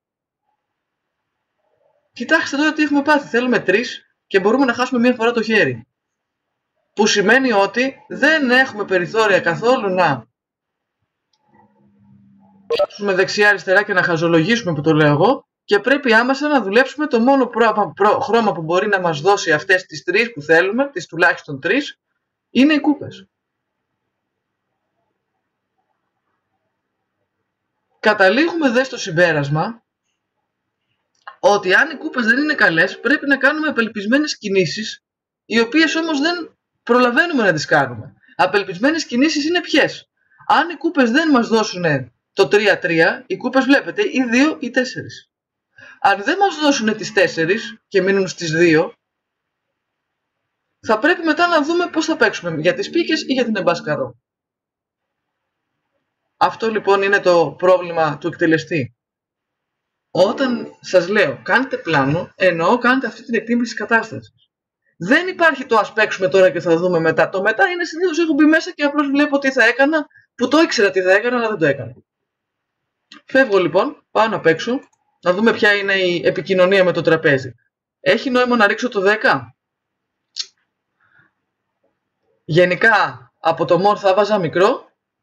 Κοιτάξτε τώρα τι έχουμε πάθει. Θέλουμε τρεις και μπορούμε να χάσουμε μία φορά το χέρι. Που σημαίνει ότι δεν έχουμε περιθώρια καθόλου να πιάσουμε δεξιά-αριστερά και να χαζολογήσουμε, που το λέω εγώ, και πρέπει άμεσα να δουλέψουμε το μόνο προ, προ, χρώμα που μπορεί να μας δώσει αυτές τις τρεις που θέλουμε, τις τουλάχιστον τρεις, είναι οι κούπες. Καταλήγουμε δε στο συμπέρασμα ότι αν οι κούπες δεν είναι καλές, πρέπει να κάνουμε απελπισμένες κινήσεις, οι οποίες όμως δεν προλαβαίνουμε να τις κάνουμε. Απελπισμένες κινήσεις είναι ποιες? Αν οι κούπες δεν μας δώσουν το τρία τρία, οι κούπες βλέπετε ή δύο ή τέσσερις. Αν δεν μας δώσουν τις τέσσερις και μείνουν στις δύο, θα πρέπει μετά να δούμε πώς θα παίξουμε, για τις πίκες ή για την εμπάσκαρο. Αυτό λοιπόν είναι το πρόβλημα του εκτελεστή. Όταν σας λέω κάντε πλάνο, εννοώ κάντε αυτή την εκτίμηση της κατάστασης. Δεν υπάρχει το ας παίξουμε τώρα και θα δούμε μετά. Το μετά είναι συνήθως έχω μπει μέσα και απλώς βλέπω τι θα έκανα, που το ήξερα τι θα έκανα αλλά δεν το έκανα. Φεύγω λοιπόν, πάω να παίξω, να δούμε ποια είναι η επικοινωνία με το τραπέζι. Έχει νόημα να ρίξω το δέκα? Γενικά από το μορ θα βάζα μικρό,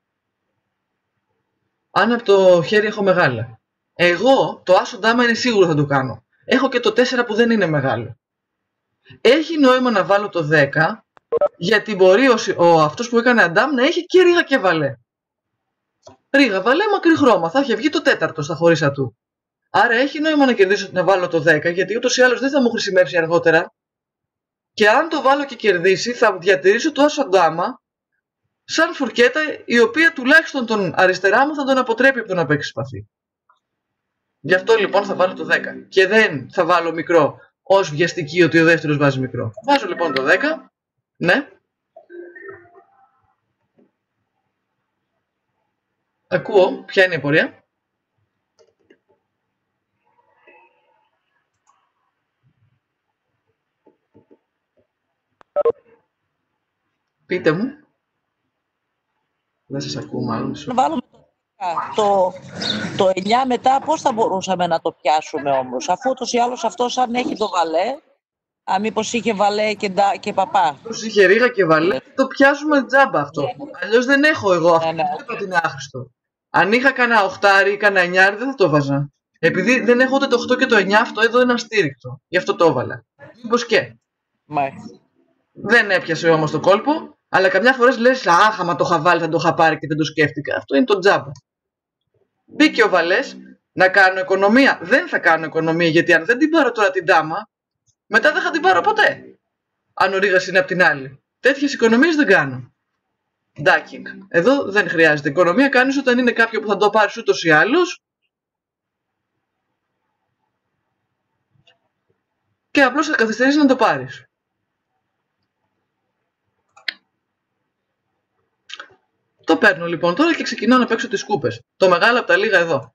αν από το χέρι έχω μεγάλα. Εγώ το άσο ντάμα είναι σίγουρο θα το κάνω. Έχω και το τέσσερα που δεν είναι μεγάλο. Έχει νόημα να βάλω το δέκα, γιατί μπορεί ο, ο, αυτός που έκανε αντάμ να έχει και ρίγα και βαλέ. Ρίγα, βαλέ, μακρύ χρώμα. Θα είχε βγει το τέταρτο στα χωρίς ατού. Άρα έχει νόημα να κερδίσω να βάλω το δέκα, γιατί ούτως ή άλλως δεν θα μου χρησιμεύσει αργότερα. Και αν το βάλω και κερδίσει, θα διατηρήσω το άσο ντάμα σαν φορκέτα η οποία τουλάχιστον τον αριστερά μου θα τον αποτρέπει από το να παίξει σπαθί. Γι' αυτό λοιπόν θα βάλω το δέκα και δεν θα βάλω μικρό ως βιαστική ότι ο δεύτερος βάζει μικρό. Βάζω λοιπόν το δέκα, ναι. Ακούω, ποια είναι η πορεία. Πείτε μου. Δεν σας ακούω μάλλον. Να βάλουμε το, το εννιά μετά, πώς θα μπορούσαμε να το πιάσουμε όμως, αφού ούτως ή άλλως αυτός αν έχει το βαλέ, α, μήπως είχε βαλέ και, ντα, και παπά. Μήπως είχε ρίγα και βαλέ, το πιάσουμε τζάμπα αυτό. Ναι. Αλλιώς δεν έχω εγώ αυτό, ναι, ναι. δεν είπα ότι είναι άχρηστο. Αν είχα κανένα οχτάρι ή κανένα εννιάρι δεν θα το βάζα. Επειδή δεν έχω ούτε το οκτώ και το εννιά, αυτό εδώ είναι αστήρικτο. Γι' αυτό το έβαλα. Μήπως και. Μάλιστα. Δεν έπιασε όμως το κόλπο, αλλά καμιά φορά λες, αχ, άμα το είχα βάλει θα το είχα πάρει και δεν το σκέφτηκα. Αυτό είναι το τζάμπα. Μπήκε ο βαλές, να κάνω οικονομία. Δεν θα κάνω οικονομία, γιατί αν δεν την πάρω τώρα την τάμα, μετά δεν θα την πάρω ποτέ. Αν ο ρίγας είναι απ' την άλλη. Τέτοιες οικονομίες δεν κάνω. Ντάκινγκ. Εδώ δεν χρειάζεται οικονομία, κάνεις όταν είναι κάποιο που θα το πάρεις ούτως ή άλλως. Και απλώς θα καθυστερήσεις να το πάρεις. Το παίρνω λοιπόν τώρα και ξεκινάω να παίξω τις κούπες. Το μεγάλο από τα λίγα εδώ.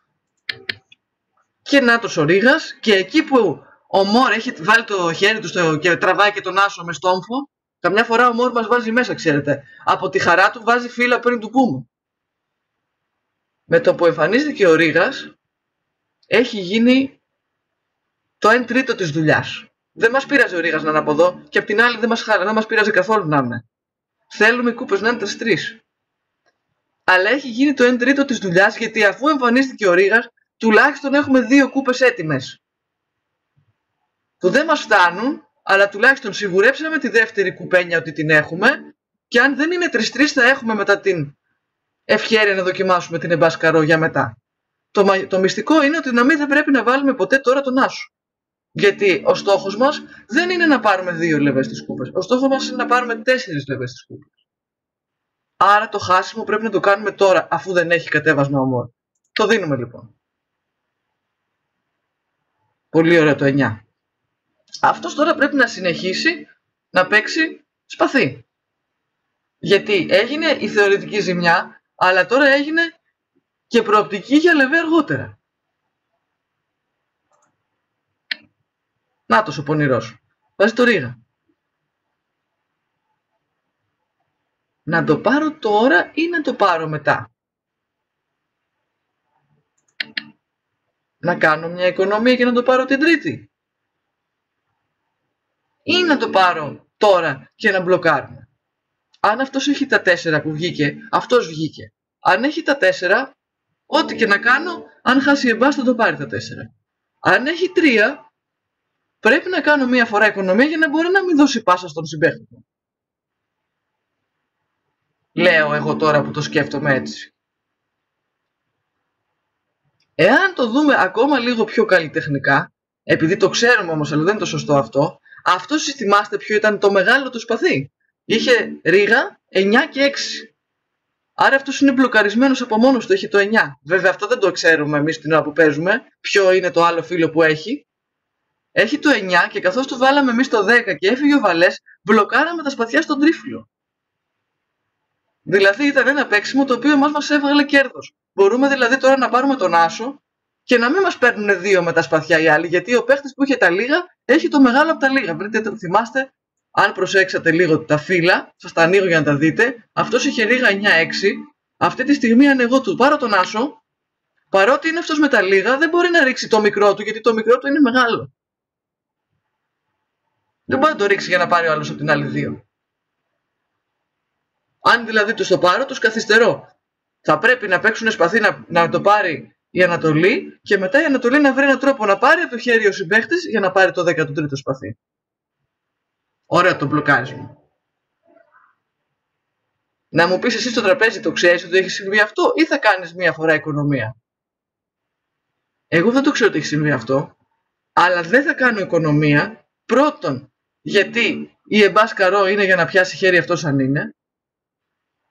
Και νάτος ο ρίγας, και εκεί που ο Μόρ έχει βάλει το χέρι του στο, και τραβάει και τον άσο με στόμφο, καμιά φορά ο Μόρ μας βάζει μέσα, ξέρετε. Από τη χαρά του βάζει φύλλα πριν του πούμε. Με το που εμφανίστηκε ο ρίγας, έχει γίνει το εν τρίτο της δουλειάς. Δεν μας πείραζε ο ρίγας να είναι από εδώ, και απ' την άλλη δεν μας, δεν μας πείραζε καθόλου να είναι. Θέλουμε οι κούπες να είναι τρεις τρεις. Αλλά έχει γίνει το εν τρίτο της δουλειάς, γιατί αφού εμφανίστηκε ο ρίγας, τουλάχιστον έχουμε δύο κούπες έτοιμες. Που δεν μας φτάνουν, αλλά τουλάχιστον σιγουρέψαμε τη δεύτερη κουπένια ότι την έχουμε, και αν δεν είναι τρεις τρεις θα έχουμε μετά την ευχέρεια να δοκιμάσουμε την εμπάσκαρο για μετά. Το, το μυστικό είναι ότι να μην δεν πρέπει να βάλουμε ποτέ τώρα τον άσο. Γιατί ο στόχος μας δεν είναι να πάρουμε δύο λεβές στις κούπες. Ο στόχος μας είναι να πάρουμε τέσσερις λεβές στις κούπες. Άρα το χάσιμο πρέπει να το κάνουμε τώρα, αφού δεν έχει κατέβασμα ο Μόρ. Το δίνουμε λοιπόν. Πολύ ωραίο το εννιά. Αυτός τώρα πρέπει να συνεχίσει να παίξει σπαθί. Γιατί έγινε η θεωρητική ζημιά, αλλά τώρα έγινε και προοπτική για λεβέ αργότερα. Νάτος ο πονηρός. Βάζει το ρίγα. Να το πάρω τώρα ή να το πάρω μετά. Να κάνω μια οικονομία και να το πάρω την τρίτη. Ή να το πάρω τώρα και να μπλοκάρουμε. Αν αυτός έχει τα τέσσερα που βγήκε, αυτός βγήκε. Αν έχει τα τέσσερα, ό,τι και να κάνω, αν χάσει εμπάς θα το πάρει τα τέσσερα. Αν έχει τρία, πρέπει να κάνω μία φορά οικονομία για να μπορεί να μην δώσει πάσα στον συμπαίχτη του. Λέω εγώ τώρα που το σκέφτομαι έτσι. Εάν το δούμε ακόμα λίγο πιο καλλιτεχνικά, επειδή το ξέρουμε όμως αλλά δεν είναι το σωστό αυτό, αυτό θυμάστε ποιο ήταν το μεγάλο του σπαθί. Είχε ρίγα εννιά και έξι. Άρα αυτός είναι μπλοκαρισμένος από μόνος του, έχει το εννιά. Βέβαια αυτό δεν το ξέρουμε εμείς την ώρα που παίζουμε, ποιο είναι το άλλο φύλλο που έχει. Έχει το εννιά και καθώς του βάλαμε εμείς το δέκα και έφυγε ο βαλές, μπλοκάραμε τα σπαθιά στον τρίφυλλο. Δηλαδή ήταν ένα παίξιμο το οποίο εμάς μας έβγαλε κέρδος. Μπορούμε δηλαδή τώρα να πάρουμε τον άσο και να μην μας παίρνουν δύο με τα σπαθιά οι άλλοι, γιατί ο παίχτης που είχε τα λίγα έχει το μεγάλο από τα λίγα. Βρείτε, θυμάστε, αν προσέξατε λίγο τα φύλλα, σας τα ανοίγω για να τα δείτε. Αυτός είχε λίγα εννιά έξι. Αυτή τη στιγμή, αν εγώ του πάρω τον άσο, παρότι είναι αυτός με τα λίγα, δεν μπορεί να ρίξει το μικρό του, γιατί το μικρό του είναι μεγάλο. Δεν μπορεί να το ρίξει για να πάρει ο άλλος από την άλλη δύο. Αν δηλαδή τους το πάρω, τους καθυστερώ. Θα πρέπει να παίξουν σπαθί να, να το πάρει η Ανατολή και μετά η Ανατολή να βρει έναν τρόπο να πάρει από το χέρι ο συμπαίχτης για να πάρει το δέκατο τρίτο σπαθί. Ωραία το μπλοκάρισμα. Να μου πεις εσύ στο τραπέζι το ξέρεις ότι έχει συμβεί αυτό ή θα κάνεις μία φορά οικονομία. Εγώ δεν το ξέρω ότι έχει συμβεί αυτό, αλλά δεν θα κάνω οικονομία. Πρώτον, γιατί η εμπάσκαρο είναι για να πιάσει χέρι αυτός αν είναι.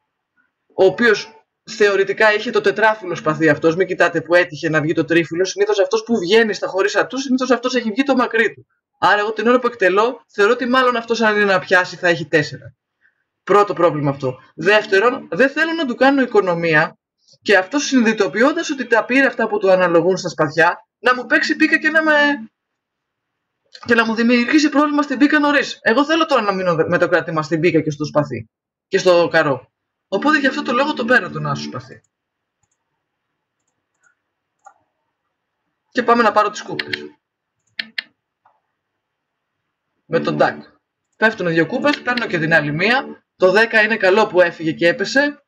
ο οποίος θεωρητικά είχε το τετράφυλλο σπαθί αυτός, μην κοιτάτε που έτυχε να βγει το τρίφυλλο, συνήθως αυτός που βγαίνει στα χωρίσα του, συνήθως αυτός έχει βγει το μακρύ του. Άρα εγώ την ώρα που εκτελώ, θεωρώ ότι μάλλον αυτός αν είναι να πιάσει θα έχει τέσσερα. Πρώτο πρόβλημα αυτό. Δεύτερον, δεν θέλω να του κάνω οικονομία και αυτός συνειδητοποιώντας ότι τα πήρε αυτά που του αναλογούν στα σπαθιά, να μου παίξει πίκα και να με... και να μου δημιουργήσει πρόβλημα στην πίκα νωρίς. Εγώ θέλω τώρα να μείνω με το κράτημα στην πίκα και στο σπαθί και στο καρό. Οπότε γι' αυτό το λόγο το παίρνω τον άσο σπαθί. Και πάμε να πάρω τις κούπες. Με τον ντάκ. Πέφτουν δύο κούπες, παίρνω και την άλλη μία. Το δέκα είναι καλό που έφυγε και έπεσε.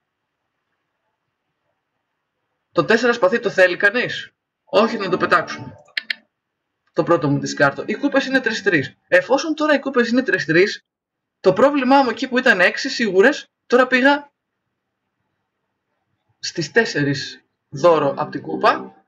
Το τέσσερα σπαθί το θέλει κανείς? Όχι, να το πετάξουμε. Το πρώτο μου δισκάρτο. Οι κούπες είναι τρία τρία. Εφόσον τώρα οι κούπες είναι τρία τρία, το πρόβλημά μου εκεί που ήταν έξι σίγουρες, τώρα πήγα στις τέσσερα δώρο από την κούπα.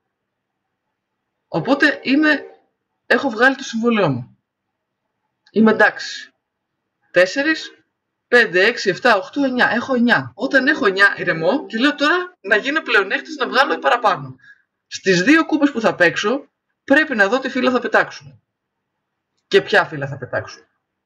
Οπότε είμαι, έχω βγάλει το συμβόλαιό μου. Είμαι εντάξει. τέσσερα, πέντε, έξι, επτά, οκτώ, εννιά. Έχω εννιά. Όταν έχω εννιά ηρεμώ και λέω τώρα να γίνω πλεονέκτης να βγάλω παραπάνω. Στις δύο κούπες που θα παίξω πρέπει να δω τι φύλλα θα πετάξουν. Και ποια φύλλα θα πετάξουν.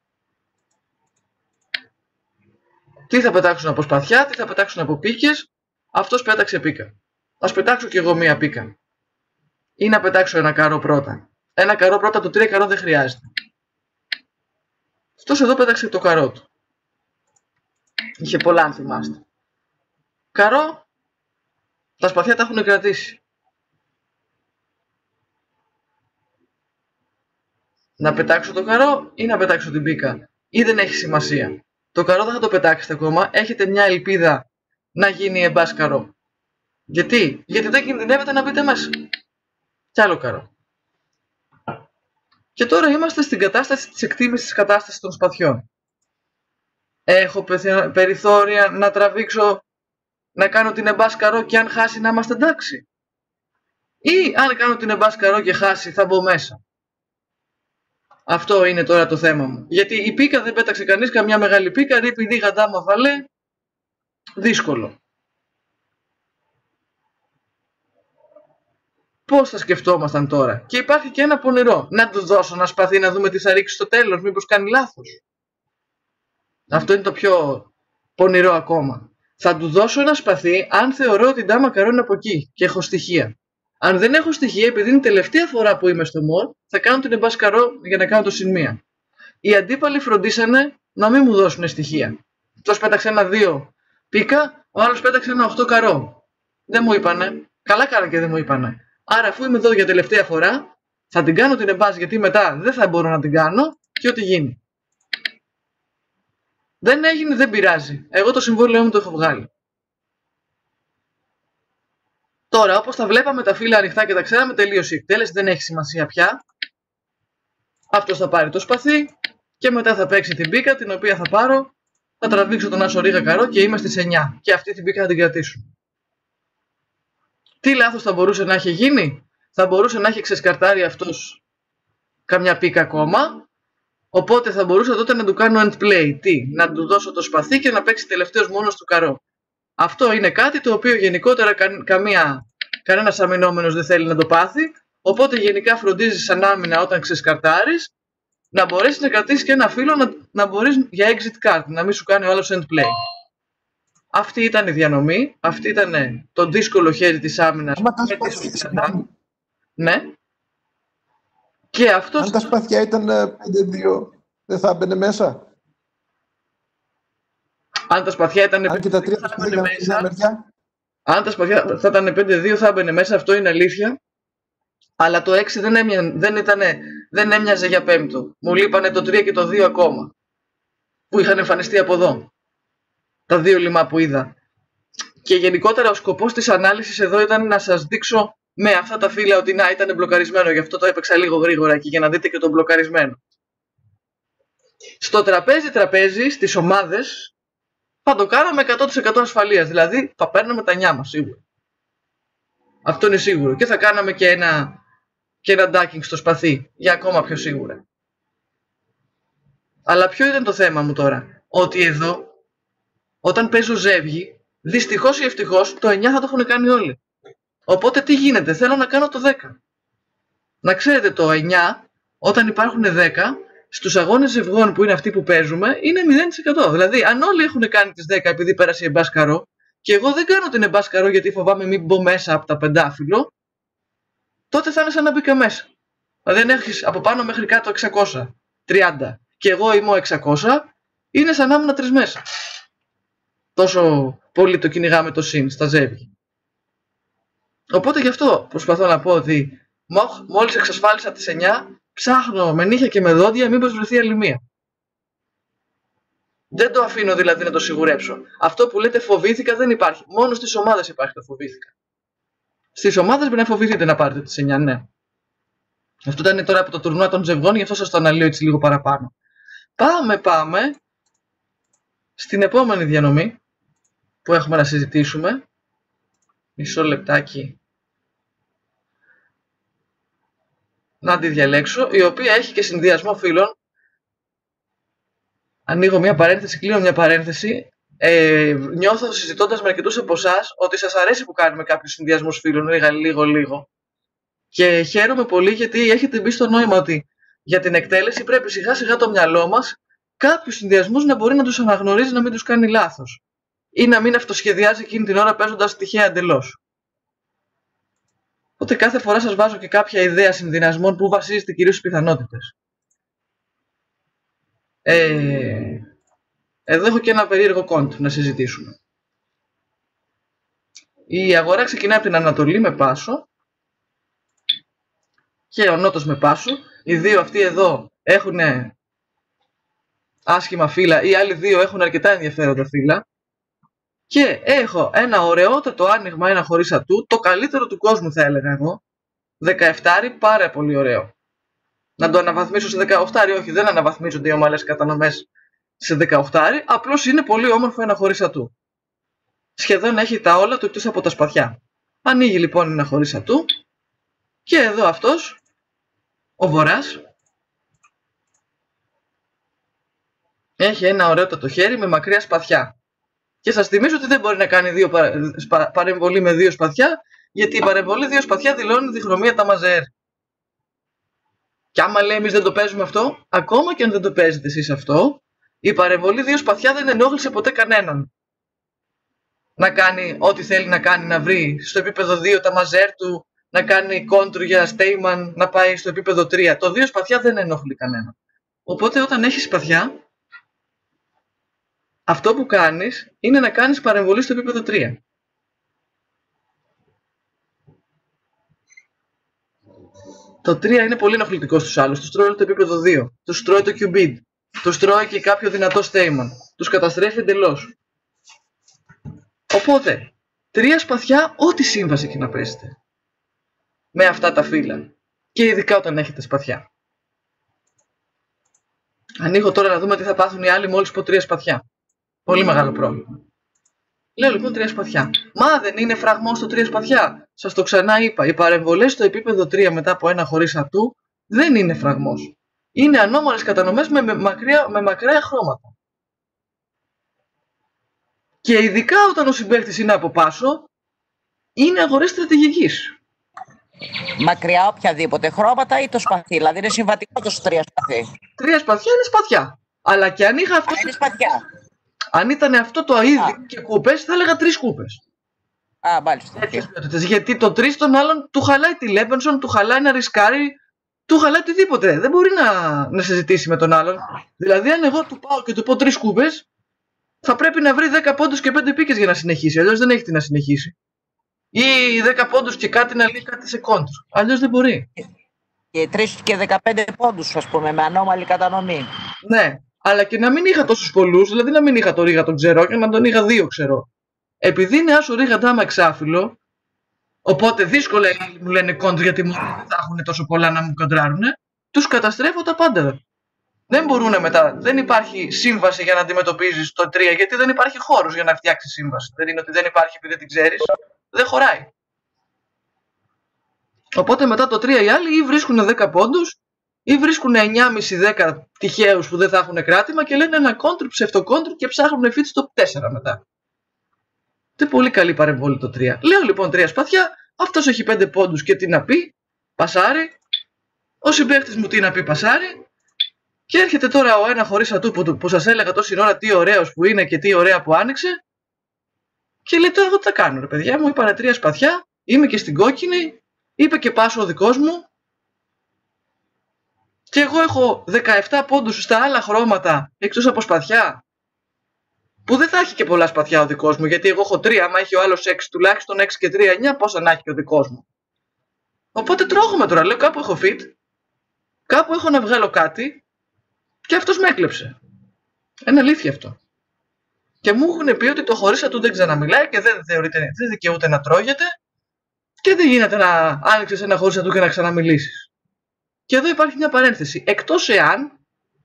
Τι θα πετάξουν από σπαθιά, τι θα πετάξουν από πίκες. Αυτός πέταξε πίκα. Ας πετάξω κι εγώ μία πίκα. Ή να πετάξω ένα καρό πρώτα. Ένα καρό πρώτα, το τρία καρό δεν χρειάζεται. Αυτός εδώ πέταξε το καρό του. Είχε πολλά αν θυμάστε. Καρό, τα σπαθιά τα έχουν κρατήσει. Να πετάξω το καρό ή να πετάξω την πίκα. Ή δεν έχει σημασία. Το καρό δεν θα το πετάξετε ακόμα. Έχετε μια ελπίδα να γίνει εμπάς καρό. Γιατί? Γιατί δεν κινδυνεύετε να μπείτε μέσα. Κι άλλο καρό. Και τώρα είμαστε στην κατάσταση της εκτίμησης της κατάστασης των σπαθιών. Έχω περιθώρια να τραβήξω, να κάνω την εμπάς καρό και αν χάσει να είμαστε εντάξει. Ή αν κάνω την εμπάς καρό και χάσει θα μπω μέσα. Αυτό είναι τώρα το θέμα μου. Γιατί η πίκα δεν πέταξε κανείς καμιά μεγάλη πίκα, ρίπη, λίγα, ντάμα, βαλέ. Δύσκολο. Πώς θα σκεφτόμασταν τώρα? Και υπάρχει και ένα πονηρό. Να του δώσω ένα σπαθί να δούμε τι θα ρίξει στο τέλος, μήπως κάνει λάθος. Αυτό είναι το πιο πονηρό ακόμα. Θα του δώσω ένα σπαθί αν θεωρώ ότι η ντάμα καρό είναι από εκεί και έχω στοιχεία. Αν δεν έχω στοιχεία, επειδή είναι η τελευταία φορά που είμαι στο μολ, θα κάνω την εμπάς καρό για να κάνω το συν μία. Οι αντίπαλοι φροντίσανε να μην μου δώσουν στοιχεία. Αυτός πέταξε ένα δύο πίκα, ο άλλος πέταξε ένα οκτώ καρό. Δεν μου είπανε. Καλά κάνα και δεν μου είπανε. Άρα, αφού είμαι εδώ για τελευταία φορά, θα την κάνω την εμπάς γιατί μετά δεν θα μπορώ να την κάνω και ό,τι γίνει. Δεν έγινε, δεν πειράζει. Εγώ το συμβόλαιό μου το έχω βγάλει. Τώρα, όπως τα βλέπαμε τα φύλλα ανοιχτά και τα ξέραμε, τελείωσε η εκτέλεση, δεν έχει σημασία πια. Αυτός θα πάρει το σπαθί και μετά θα παίξει την πίκα, την οποία θα πάρω, θα τραβήξω τον άσο ρίγα καρό και είμαι στις εννιά. Και αυτή την πίκα θα την κρατήσουμε. Τι λάθος θα μπορούσε να έχει γίνει? Θα μπορούσε να έχει ξεσκαρτάρει αυτός καμιά πίκα ακόμα. Οπότε θα μπορούσα τότε να του κάνω end play. Τι? Να του δώσω το σπαθί και να παίξει τελευταίος μόνος του καρό. Αυτό είναι κάτι το οποίο γενικότερα κα, καμία, κανένας αμυνόμενος δεν θέλει να το πάθει. Οπότε γενικά φροντίζεις σαν άμυνα όταν ξεσκαρτάρεις να μπορέσεις να κρατήσεις και ένα φύλλο να, να μπορείς για exit card, να μην σου κάνει ο άλλος end play. Αυτή ήταν η διανομή, αυτή ήταν το δύσκολο χέρι της άμυνας. Ναι. Και αυτός... Αν τα σπαθιά ήταν πέντε δύο, δεν θα έμπαινε μέσα. Αν τα σπαθιά ήταν Αν και τα τρία θα έμπαινε μέσα. Αν τα σπαθιά θα ήταν πέντε δύο θα έμπαινε μέσα, αυτό είναι αλήθεια. Αλλά το έξι δεν, έμοιαζε, δεν, ήτανε, δεν έμοιαζε για πέμπτο. Μου λείπανε το τρία και το δύο ακόμα. Που είχαν εμφανιστεί από εδώ. Τα δύο λιμά που είδα. Και γενικότερα ο σκοπός της ανάλυσης εδώ ήταν να σας δείξω με αυτά τα φύλλα ότι να ήταν μπλοκαρισμένο. Γι' αυτό το έπαιξα λίγο γρήγορα και για να δείτε και τον μπλοκαρισμένο. Στο τραπέζι τραπέζι, στις ομάδες, θα το κάναμε εκατό τοις εκατό ασφαλείας. Δηλαδή θα παίρναμε τα εννιά μας σίγουρα. Αυτό είναι σίγουρο. Και θα κάναμε και ένα, και ένα ducking στο σπαθί. Για ακόμα πιο σίγουρα. Αλλά ποιο ήταν το θέμα μου τώρα? Ότι εδώ, όταν παίζω ζεύγη, Δυστυχώς ή ευτυχώς το εννιά θα το έχουν κάνει όλοι. Οπότε τι γίνεται, θέλω να κάνω το δέκα. Να ξέρετε, το εννιά, όταν υπάρχουν δέκα, στους αγώνες ζευγών που είναι αυτοί που παίζουμε, είναι μηδέν τοις εκατό. Δηλαδή, αν όλοι έχουν κάνει τις δέκα επειδή πέρασε η εμπάσκαρο, και εγώ δεν κάνω την εμπάσκαρο γιατί φοβάμαι μην μπω μέσα από τα πεντάφυλλο, τότε θα είναι σαν να μπήκα μέσα. Δηλαδή, αν έχεις από πάνω μέχρι κάτω εξακόσια τριάντα και εγώ είμαι ο εξακόσια, είναι σαν να ήμουν τρεις μέσα. Τόσο πολύ το κυνηγάμε το συν στα ζεύγη. Οπότε γι' αυτό προσπαθώ να πω ότι μόλις εξασφάλισα τις εννιά, ψάχνω με νύχια και με δόντια μήπως βρεθεί άλλη μία. Δεν το αφήνω δηλαδή να το σιγουρέψω. Αυτό που λέτε φοβήθηκα δεν υπάρχει. Μόνο στις ομάδες υπάρχει το φοβήθηκα. Στις ομάδες μπορεί να φοβηθείτε να πάρετε τις εννιά, ναι. Αυτό ήταν τώρα από το τουρνουά των ζευγών, γι' αυτό σας το αναλύω έτσι λίγο παραπάνω. Πάμε, πάμε στην επόμενη διανομή που έχουμε να συζητήσουμε. Μισό λεπτάκι να τη διαλέξω, η οποία έχει και συνδυασμό φύλων. Ανοίγω μια παρένθεση, κλείνω μια παρένθεση. Ε, νιώθω συζητώντας με αρκετούς από εσάς ότι σας αρέσει που κάνουμε κάποιους συνδυασμούς φύλων, λίγα, λίγο, λίγο. Και χαίρομαι πολύ γιατί έχετε μπει στο νόημα ότι για την εκτέλεση πρέπει σιγά σιγά το μυαλό μας κάποιους συνδυασμούς να μπορεί να τους αναγνωρίζει, να μην τους κάνει λάθος. Ή να μην αυτοσχεδιάζει εκείνη την ώρα παίζοντας τυχαία εντελώς. Οπότε κάθε φορά σας βάζω και κάποια ιδέα συνδυασμών που βασίζεται κυρίως στις πιθανότητες. Ε, εδώ έχω και ένα περίεργο κόντ να συζητήσουμε. Η αγορά ξεκινάει από την Ανατολή με Πάσο και ο Νότος με Πάσο. Οι δύο αυτοί εδώ έχουν άσχημα φύλλα, οι άλλοι δύο έχουν αρκετά ενδιαφέροντα φύλλα. Και έχω ένα ωραιότατο άνοιγμα, ένα χωρίς ατού, το καλύτερο του κόσμου θα έλεγα εγώ. δεκαεπτάρι, πάρα πολύ ωραίο. Να το αναβαθμίσω σε δεκαοκτάρι, όχι, δεν αναβαθμίζονται οι ομαλές κατανομές σε δεκαοκτάρι, απλώς είναι πολύ όμορφο ένα χωρίς ατού. Σχεδόν έχει τα όλα του εκτός από τα σπαθιά. Ανοίγει λοιπόν ένα χωρίς ατού και εδώ αυτός, ο Βορράς, έχει ένα ωραιότατο χέρι με μακριά σπαθιά. Και σας θυμίζω ότι δεν μπορεί να κάνει δύο παρα... παρεμβολή με δύο σπαθιά, γιατί η παρεμβολή δύο σπαθιά δηλώνει διχρωμία τα μαζέρ. Και άμα λέει εμείς δεν το παίζουμε αυτό, ακόμα και αν δεν το παίζετε εσείς αυτό, η παρεμβολή δύο σπαθιά δεν ενόχλησε ποτέ κανέναν. Να κάνει ό,τι θέλει να κάνει, να βρει στο επίπεδο δύο τα μαζέρ του, να κάνει κόντρου για Στέιμαν, να πάει στο επίπεδο τρία. Το δύο σπαθιά δεν ενόχλει κανέναν. Οπότε όταν έχεις σπαθιά, αυτό που κάνεις είναι να κάνεις παρεμβολή στο επίπεδο τρία. Το τρία είναι πολύ ενοχλητικό στους άλλους. Τους τρώει το επίπεδο δύο. Τους τρώει το Cubid. Τους τρώει και κάποιο δυνατό Stayman. Τους καταστρέφει εντελώς. Οπότε, τρία σπαθιά, ό,τι σύμβαση και να παίζετε. Με αυτά τα φύλλα. Και ειδικά όταν έχετε σπαθιά. Ανοίγω τώρα να δούμε τι θα πάθουν οι άλλοι μόλις πω τρία σπαθιά. Πολύ μεγάλο πρόβλημα. Λέω λοιπόν τρία σπαθιά. Μα δεν είναι φραγμό στο τρία σπαθιά. Σας το ξανά είπα. Οι παρεμβολές στο επίπεδο τρία μετά από ένα χωρίς ατού δεν είναι φραγμός. Είναι ανώμαλες κατανομές με, με, μακριά, με μακραία χρώματα. Και ειδικά όταν ο συμπαίκτης είναι από Πάσο, είναι αγορές στρατηγικής. Μακριά οποιαδήποτε χρώματα ή το σπαθί. Δηλαδή είναι συμβατικό το τρία σπαθί. Τρία σπαθιά είναι σπαθιά. Αλλά και αν είχα αυτό. Α, είναι σπαθιά. Αν ήταν αυτό το αίδι και κούπες, θα έλεγα τρεις κούπες. Α, μάλιστα. Γιατί το τρεις των άλλων του χαλάει τη Λέπενσον, του χαλάει να ρισκάρει, του χαλάει οτιδήποτε. Δεν μπορεί να, να συζητήσει με τον άλλον. Δηλαδή, αν εγώ του πάω και του πω τρεις κούπες, θα πρέπει να βρει δέκα πόντους και πέντε πίκες για να συνεχίσει. Αλλιώς δεν έχει τι να συνεχίσει. Ή δέκα πόντους και κάτι να λέει κάτι σε κόντρ. Αλλιώς δεν μπορεί. Και τρεις και δεκαπέντε πόντους, ας πούμε, με ανώμαλη κατανομή. Ναι. Αλλά και να μην είχα τόσους πολλούς, δηλαδή να μην είχα το ρίγα τον ξερό και να τον είχα δύο ξερό. Επειδή είναι άσο ρίγα ντάμα εξάφυλλο, οπότε δύσκολα μου λένε κόντρ γιατί μου δεν θα έχουν τόσο πολλά να μου κοντράρουνε, τους καταστρέφω τα πάντα. Δεν μπορούν μετά, δεν υπάρχει σύμβαση για να αντιμετωπίζεις το τρία, γιατί δεν υπάρχει χώρος για να φτιάξεις σύμβαση. Δεν είναι ότι δεν υπάρχει επειδή την ξέρεις, δεν χωράει. Οπότε μετά το τρία οι άλλοι ή βρίσκουν δέκα πόντους, ή βρίσκουν εννιά κόμμα πέντε δέκα τυχαίους που δεν θα έχουν κράτημα και λένε ένα κόντρ, ψευτοκόντρ και ψάχνουν fit στο τέσσερα μετά. Και πολύ καλή παρεμβολή το τρία. Λέω λοιπόν τρία σπαθιά, αυτός έχει πέντε πόντους και τι να πει, πασάρι. Ο συμπαίκτης μου τι να πει, πασάρι. Και έρχεται τώρα ο ένα χωρίς ατού που, που σας έλεγα τόση ώρα τι ωραίος που είναι και τι ωραία που άνοιξε. Και λέει τώρα εγώ τι θα κάνω ρε παιδιά μου, είπα τρία σπαθιά, είμαι και στην κόκκινη, είπε και πάσο ο δικός μου. Και εγώ έχω δεκαεπτά πόντους στα άλλα χρώματα εκτός από σπαθιά. Που δεν θα έχει και πολλά σπαθιά ο δικός μου, γιατί εγώ έχω τρία, άμα έχει ο άλλος έξι, τουλάχιστον έξι και τρία, εννιά, πόσα να έχει και ο δικός μου. Οπότε τρώγομαι τώρα, λέω κάπου έχω fit, κάπου έχω να βγάλω κάτι και αυτός με έκλεψε. Είναι αλήθεια αυτό. Και μου έχουν πει ότι το χωρίς ατού δεν ξαναμιλάει και δεν θεωρείται, δεν δικαιούται να τρώγεται και δεν γίνεται να άνοιξες ένα χωρίς ατού και να ξαναμιλήσεις. Και εδώ υπάρχει μια παρένθεση. Εκτός εάν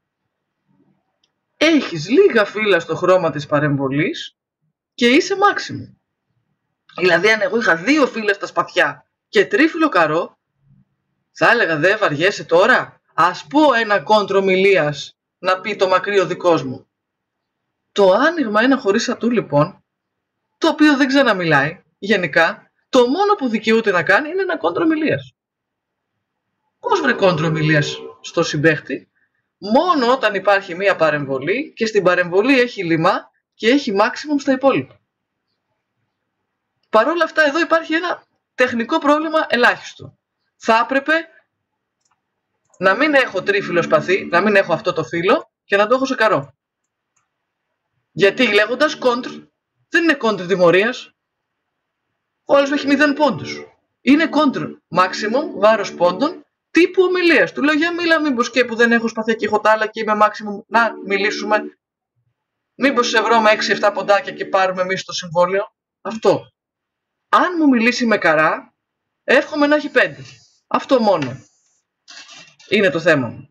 έχεις λίγα φύλλα στο χρώμα της παρεμβολής και είσαι μάξιμο. Δηλαδή αν εγώ είχα δύο φύλλα στα σπαθιά και τρίφυλλο καρό, θα έλεγα δε βαριέσαι τώρα, ας πω ένα κόντρο μιλίας να πει το μακρύ ο δικός μου. Το άνοιγμα ένα χωρίς ατού λοιπόν, το οποίο δεν ξαναμιλάει γενικά, το μόνο που δικαιούται να κάνει είναι ένα κόντρο μιλίας. Πώς βρε κόντρο μιλίας στο συμπαίχτη? Μόνο όταν υπάρχει μία παρεμβολή και στην παρεμβολή έχει λιμά και έχει maximum στα υπόλοιπα. Παρ' όλα αυτά εδώ υπάρχει ένα τεχνικό πρόβλημα ελάχιστο. Θα έπρεπε να μην έχω τρίφυλλο σπαθί, να μην έχω αυτό το φύλλο και να το έχω σε καρό. Γιατί λέγοντας κόντρ δεν είναι κόντρ τιμωρίας. Ο άλλος έχει μηδέν πόντους. Είναι κόντρ maximum, βάρος πόντων, τύπου ομιλίας. Του λέω για μίλα μήπως και που δεν έχω σπαθιά και έχω τα άλλα και είμαι maximum, να μιλήσουμε. Μήπως σε βρω με έξι επτά ποντάκια και πάρουμε εμείς το συμβόλαιο. Αυτό. Αν μου μιλήσει με καρά, εύχομαι να έχει πέντε. Αυτό μόνο είναι το θέμα μου.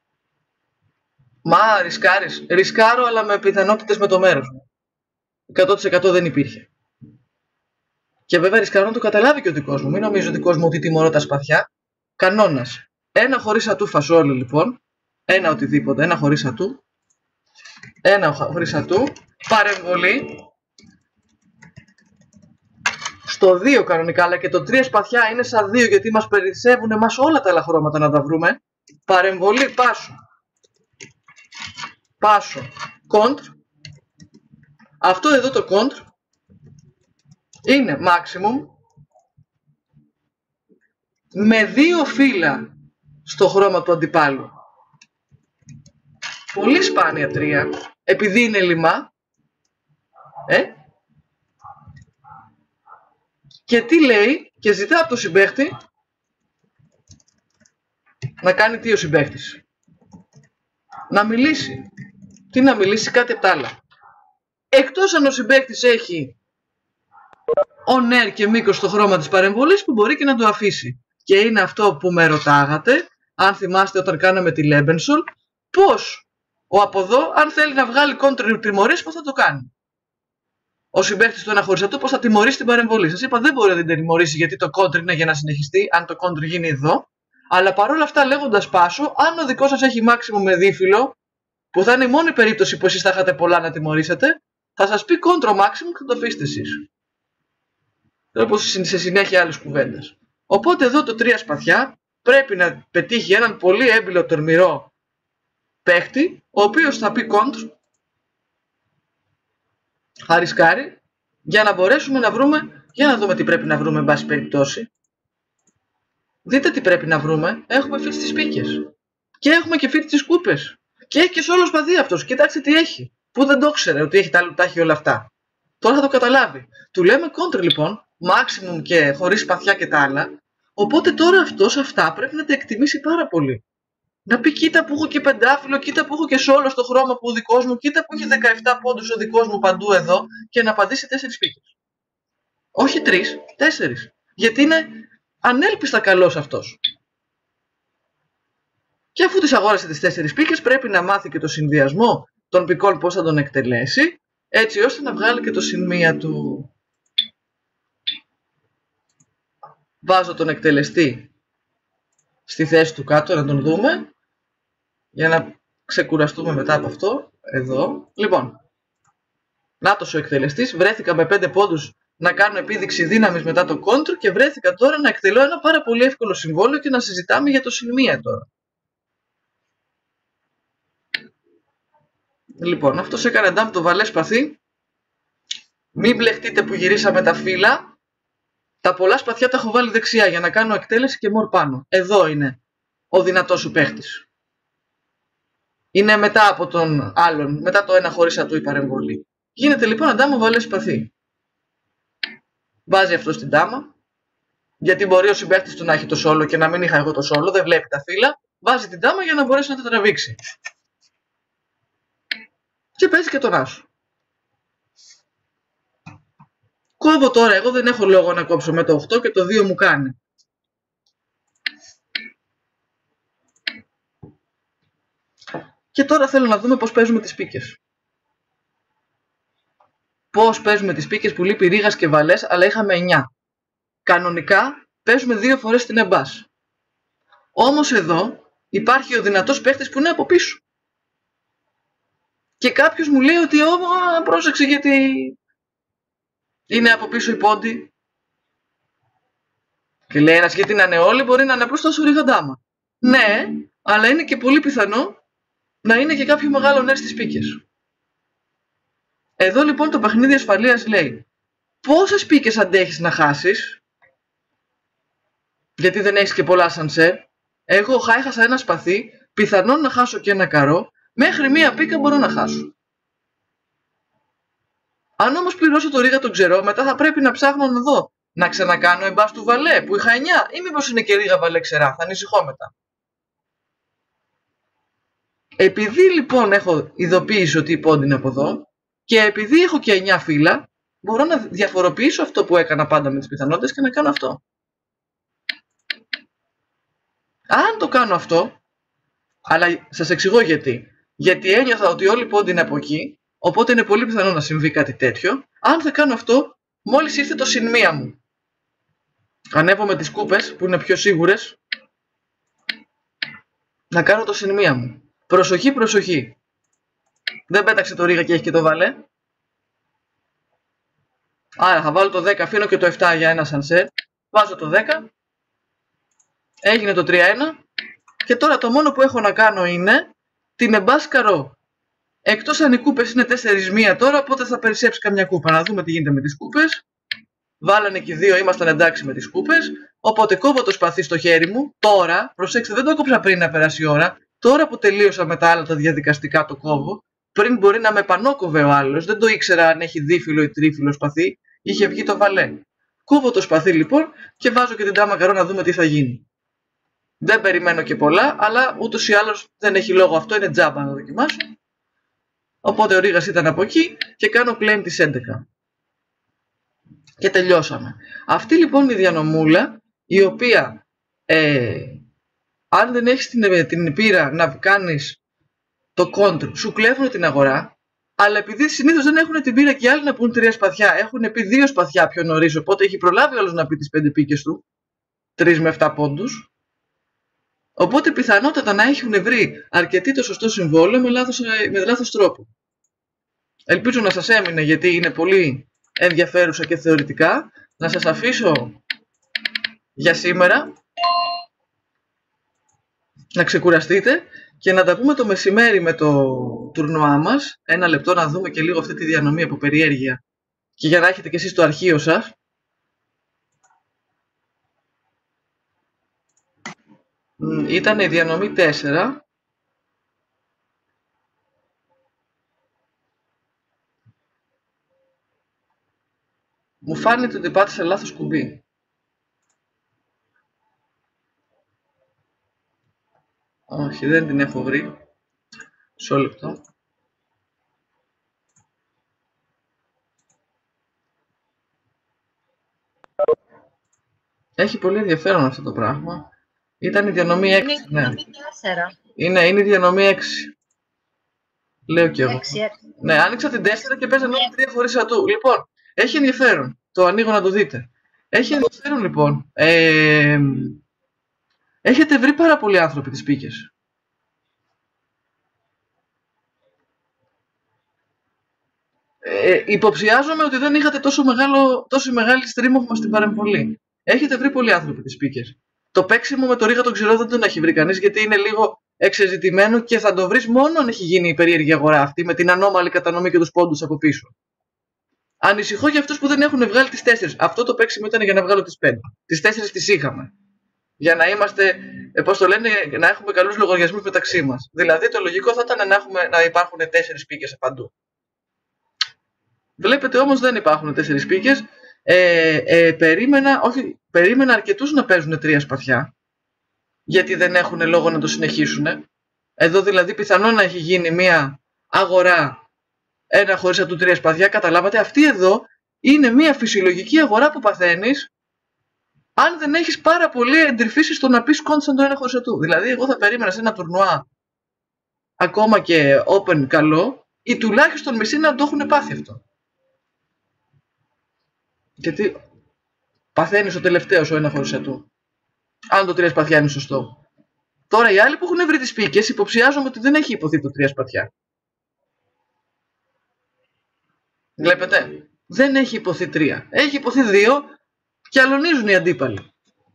Μα ρισκάρεις. Ρισκάρω αλλά με πιθανότητες με το μέρος μου. εκατό τοις εκατό δεν υπήρχε. Και βέβαια ρισκάρω να το καταλάβει και ο δικός μου. Μην νομίζω ο δικός μου ότι τιμωρώ τα σπαθιά. Κανόνας. Ένα χωρίς ατού φασόλι λοιπόν. Ένα οτιδήποτε. Ένα χωρίς ατού. Ένα χωρίς ατού. Παρεμβολή. Στο δύο κανονικά, αλλά και το τρία σπαθιά είναι σαν δύο γιατί μας περισσεύουν εμάς όλα τα άλλα χρώματα να τα βρούμε. Παρεμβολή πάσο. Πάσο. Κόντρ. Αυτό εδώ το κόντρ είναι maximum με δύο φύλλα στο χρώμα του αντιπάλου. Πολύ σπάνια τρία, επειδή είναι λιμά. Ε? Και τι λέει, και ζητά από το συμπαίχτη να κάνει τι ο συμπαίχτης? Να μιλήσει. Τι να μιλήσει, κάτι από τα άλλα. Εκτός αν ο συμπαίχτης έχει on air και μήκος στο χρώμα της παρεμβολής που μπορεί και να το αφήσει. Και είναι αυτό που με ρωτάγατε, αν θυμάστε όταν κάναμε τη Lebensol, πώς ο από εδώ, αν θέλει να βγάλει κόντρ τιμωρίες, πώς θα το κάνει. Ο συμπαίχτης του ένα χωρίς ατού πώς θα τιμωρήσει την παρεμβολή. Σας είπα δεν μπορεί να την τιμωρήσει γιατί το κόντρ είναι για να συνεχιστεί, αν το κόντρ γίνει εδώ. Αλλά παρόλα αυτά λέγοντας πάσο, αν ο δικός σας έχει maximum με δίφυλλο, που θα είναι η μόνη περίπτωση που εσείς θα είχατε πολλά να τιμωρήσετε, θα σας πει κόντρο maximum και θα το αφήσετε εσείς. Όπως σε συνέχεια άλλες κουβέντες. Οπότε εδώ το τρία σπαθιά πρέπει να πετύχει έναν πολύ έμπιλο τορμηρό παίχτη, ο οποίος θα πει κόντρ, θα ρισκάρει, για να μπορέσουμε να βρούμε, για να δούμε τι πρέπει να βρούμε εν πάση περιπτώσει. Δείτε τι πρέπει να βρούμε, έχουμε fit στις πίκες. Και έχουμε και fit στις κούπες. Και έχει και σόλο σπαθί αυτός, κοιτάξτε τι έχει. Που δεν το ήξερε ότι έχει τα, τα έχει όλα αυτά. Τώρα θα το καταλάβει. Του λέμε κόντρ λοιπόν, maximum και χωρίς σπαθιά και τα άλλα. Οπότε τώρα αυτός αυτά πρέπει να τα εκτιμήσει πάρα πολύ. Να πει κοίτα που έχω και πεντάφυλλο, κοίτα που έχω και σόλο στο χρώμα που ο δικός μου, κοίτα που έχει δεκαεπτά πόντους ο δικός μου παντού εδώ και να απαντήσει τέσσερις πίκες. Όχι τρεις, τέσσερις. Γιατί είναι ανέλπιστα καλός αυτός. Και αφού τις αγόρασε τις τέσσερις πίκες πρέπει να μάθει και το συνδυασμό των πικών πώς θα τον εκτελέσει, έτσι ώστε να βγάλει και το σημεία του. Βάζω τον εκτελεστή στη θέση του κάτω να τον δούμε, για να ξεκουραστούμε μετά από αυτό, εδώ. Λοιπόν, Νάτος ο εκτελεστής, βρέθηκα με πέντε πόντους να κάνω επίδειξη δύναμης μετά το κόντρ και βρέθηκα τώρα να εκτελώ ένα πάρα πολύ εύκολο συμβόλαιο και να συζητάμε για το συν μία τώρα. Λοιπόν, αυτός έκανε ντάμπ το βαλέ σπαθί. Μην μπλεχτείτε που γυρίσαμε τα φύλλα. Τα πολλά σπαθιά τα έχω βάλει δεξιά για να κάνω εκτέλεση και μορ πάνω. Εδώ είναι ο δυνατός σου παίχτης. Είναι μετά από τον άλλον, μετά το ένα χωρίς ατού η παρεμβολή. Γίνεται λοιπόν αντάμο βαλέ σπαθί. Βάζει αυτό στην τάμα, γιατί μπορεί ο συμπαίχτης του να έχει το σόλο και να μην είχα εγώ το σόλο, δεν βλέπει τα φύλλα. Βάζει την τάμα για να μπορέσει να τα τραβήξει. Και παίζει και τον άσο. Κόβω τώρα, εγώ δεν έχω λόγο να κόψω με το οκτώ και το δύο μου κάνει. Και τώρα θέλω να δούμε πώς παίζουμε τις πίκες. Πώς παίζουμε τις πίκες που λείπει ρίγας και βαλές, αλλά είχαμε εννιά. Κανονικά παίζουμε δύο φορές την εμπάς. Όμως εδώ υπάρχει ο δυνατός παίχτης που είναι από πίσω. Και κάποιος μου λέει ότι «Ω, πρόσεξε γιατί είναι από πίσω η πόντι». Και λέει ένας γιατί να είναι όλοι, μπορεί να είναι απλώς τόσο ρίγα ντάμα. Ναι, αλλά είναι και πολύ πιθανό να είναι και κάποιο μεγάλο νερ στις πίκες. Εδώ λοιπόν το παιχνίδι ασφαλείας λέει πόσες πίκες αντέχεις να χάσεις, γιατί δεν έχεις και πολλά σανσέρ. Εγώ έχασα ένα σπαθί, πιθανόν να χάσω και ένα καρό, μέχρι μία πίκα μπορώ να χάσω. Αν όμως πληρώσω το ρίγα τον ξερό, μετά θα πρέπει να ψάχνω να δω να ξανακάνω εμπάς του βαλέ που είχα εννιά ή μήπως είναι και ρίγα βαλέ ξερά, θα ανησυχώ μετά. Επειδή λοιπόν έχω ειδοποίηση ότι η πόντι είναι από εδώ και επειδή έχω και εννιά φύλλα, μπορώ να διαφοροποιήσω αυτό που έκανα πάντα με τις πιθανότητες και να κάνω αυτό. Αν το κάνω αυτό, αλλά σας εξηγώ γιατί. Γιατί ένιωθα ότι όλη η πόντι είναι από εκεί, οπότε είναι πολύ πιθανό να συμβεί κάτι τέτοιο. Αν θα κάνω αυτό, μόλις ήρθε το συν μία μου. Ανέβω με τις κούπες που είναι πιο σίγουρες, να κάνω το συν μία μου. Προσοχή, προσοχή. Δεν πέταξε το ρίγα και έχει και το βαλέ. Άρα θα βάλω το δέκα, αφήνω και το επτά για ένα σανσέρ. Βάζω το δέκα. Έγινε το τρία ένα. Και τώρα το μόνο που έχω να κάνω είναι την εμπάς καρό. Εκτός αν οι κούπες είναι τέσσερα μία τώρα, οπότε θα περισσέψει καμιά κούπα. Να δούμε τι γίνεται με τις κούπες. Βάλανε και οι δύο, ήμασταν εντάξει με τις κούπες. Οπότε κόβω το σπαθί στο χέρι μου. Τώρα, προσέξτε, δεν το κόψα πριν να περάσει η ώρα. Τώρα που τελείωσα με τα άλλα τα διαδικαστικά το κόβω. Πριν μπορεί να με πανόκοβε ο άλλος. Δεν το ήξερα αν έχει δίφυλλο ή τρίφυλλο σπαθί. Είχε βγει το βαλέ. Κόβω το σπαθί λοιπόν και βάζω και την τάμα καρό να δούμε τι θα γίνει. Δεν περιμένω και πολλά, αλλά ούτως ή άλλως δεν έχει λόγο αυτό, είναι τζάμπα να δοκιμάσω. Οπότε ο ρίγας ήταν από εκεί και κάνω claim της έντεκα. Και τελειώσαμε. Αυτή λοιπόν η διανομούλα, η οποία ε, αν δεν έχεις την, την πείρα να κάνεις το κόντρ, σου κλέβουν την αγορά, αλλά επειδή συνήθως δεν έχουν την πείρα και οι άλλοι να πούν τρία σπαθιά, έχουν πει δύο σπαθιά πιο νωρίς, οπότε έχει προλάβει όλος να πει τις πέντε πίκες του, τρεις με επτά πόντους. Οπότε πιθανότατα να έχουν βρει αρκετή το σωστό συμβόλαιο με λάθος, με λάθος τρόπο. Ελπίζω να σας έμεινε γιατί είναι πολύ ενδιαφέρουσα και θεωρητικά. Να σας αφήσω για σήμερα, να ξεκουραστείτε και να τα πούμε το μεσημέρι με το τουρνουά μας. Ένα λεπτό να δούμε και λίγο αυτή τη διανομή από περιέργεια και για να έχετε και εσείς το αρχείο σας. Ήταν η διανομή τέσσερα. Μου φάνηκε ότι πάτησα λάθος κουμπί. Όχι, δεν την έχω βρει. Μισό λεπτό. Έχει πολύ ενδιαφέρον αυτό το πράγμα. Ήταν η διανομή έξι. Είναι η διανομή τέσσερα. Είναι, είναι η διανομή έξι. Λέω κι εγώ. έξι, έξι. Ναι, άνοιξα την τέσσερα και παίζανε όλοι τρία χωρίς ατού. Λοιπόν, έχει ενδιαφέρον. Το ανοίγω να το δείτε. Έχει ενδιαφέρον λοιπόν. Ε, έχετε βρει πάρα πολλοί άνθρωποι τις πίκες. Ε, υποψιάζομαι ότι δεν είχατε τόσο, μεγάλο, τόσο μεγάλη στρίμωγμα στην παρεμβολή. Έχετε βρει πολλοί άνθρωποι τις speakers. Το παίξιμο με το ρίγα τον ξηρό δεν τον έχει βρει κανείς, γιατί είναι λίγο εξεζητημένο και θα το βρεις μόνο αν έχει γίνει η περίεργη αγορά αυτή με την ανώμαλη κατανομή και τους πόντους από πίσω. Ανησυχώ για αυτούς που δεν έχουν βγάλει τις τέσσερις. Αυτό το παίξιμο ήταν για να βγάλω τις πέντε. Τις τέσσερις τις είχαμε. Για να είμαστε, ε, πώς το λένε, να έχουμε καλούς λογαριασμούς μεταξύ μας. Δηλαδή το λογικό θα ήταν να, έχουμε, να υπάρχουν τέσσερις speakers παντού. Βλέπετε όμως δεν υπάρχουν τέσσερις speakers. Ε, ε, περίμενα, όχι, περίμενα αρκετούς να παίζουν τρία σπαθιά. Γιατί δεν έχουν λόγο να το συνεχίσουν. Εδώ δηλαδή πιθανόν να έχει γίνει μια αγορά ένα χωρίς από του τρία σπαθιά. Καταλάβατε, αυτή εδώ είναι μια φυσιολογική αγορά που παθαίνεις αν δεν έχεις πάρα πολύ εντρυφήσει στο να πεις κόντισαν το ένα χωρίς του. Δηλαδή εγώ θα περίμενα σε ένα τουρνουά ακόμα και open καλό ή τουλάχιστον μισή να το έχουν πάθει αυτό. Γιατί παθαίνεις ο τελευταίος ο ένα χωρίς του. Αν το τρία σπαθιά είναι σωστό. Τώρα οι άλλοι που έχουν βρει τις πίκες υποψιάζομαι ότι δεν έχει υποθεί το τρία σπαθιά. Βλέπετε, δεν έχει υποθεί τρία. Έχει υποθεί δύο και αλωνίζουν οι αντίπαλοι.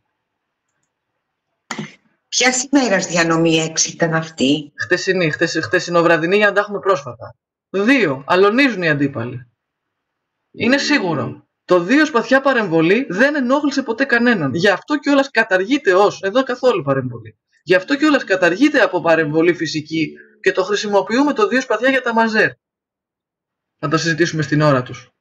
Ποια ημέρας διανομή έξι ήταν αυτή? Χτεσινή, χτεσ, χτεσινοβραδινή για να τα έχουμε πρόσφατα. Δύο, αλωνίζουν οι αντίπαλοι. Είναι σίγουρο. Το δύο σπαθιά παρεμβολή δεν ενόχλησε ποτέ κανέναν. Γι' αυτό κιόλας καταργείται ως, εδώ καθόλου παρεμβολή. Γι' αυτό κιόλας καταργείται από παρεμβολή φυσική και το χρησιμοποιούμε το δύο σπαθιά για τα μαζέρ. Θα τα συζητήσουμε στην ώρα τους.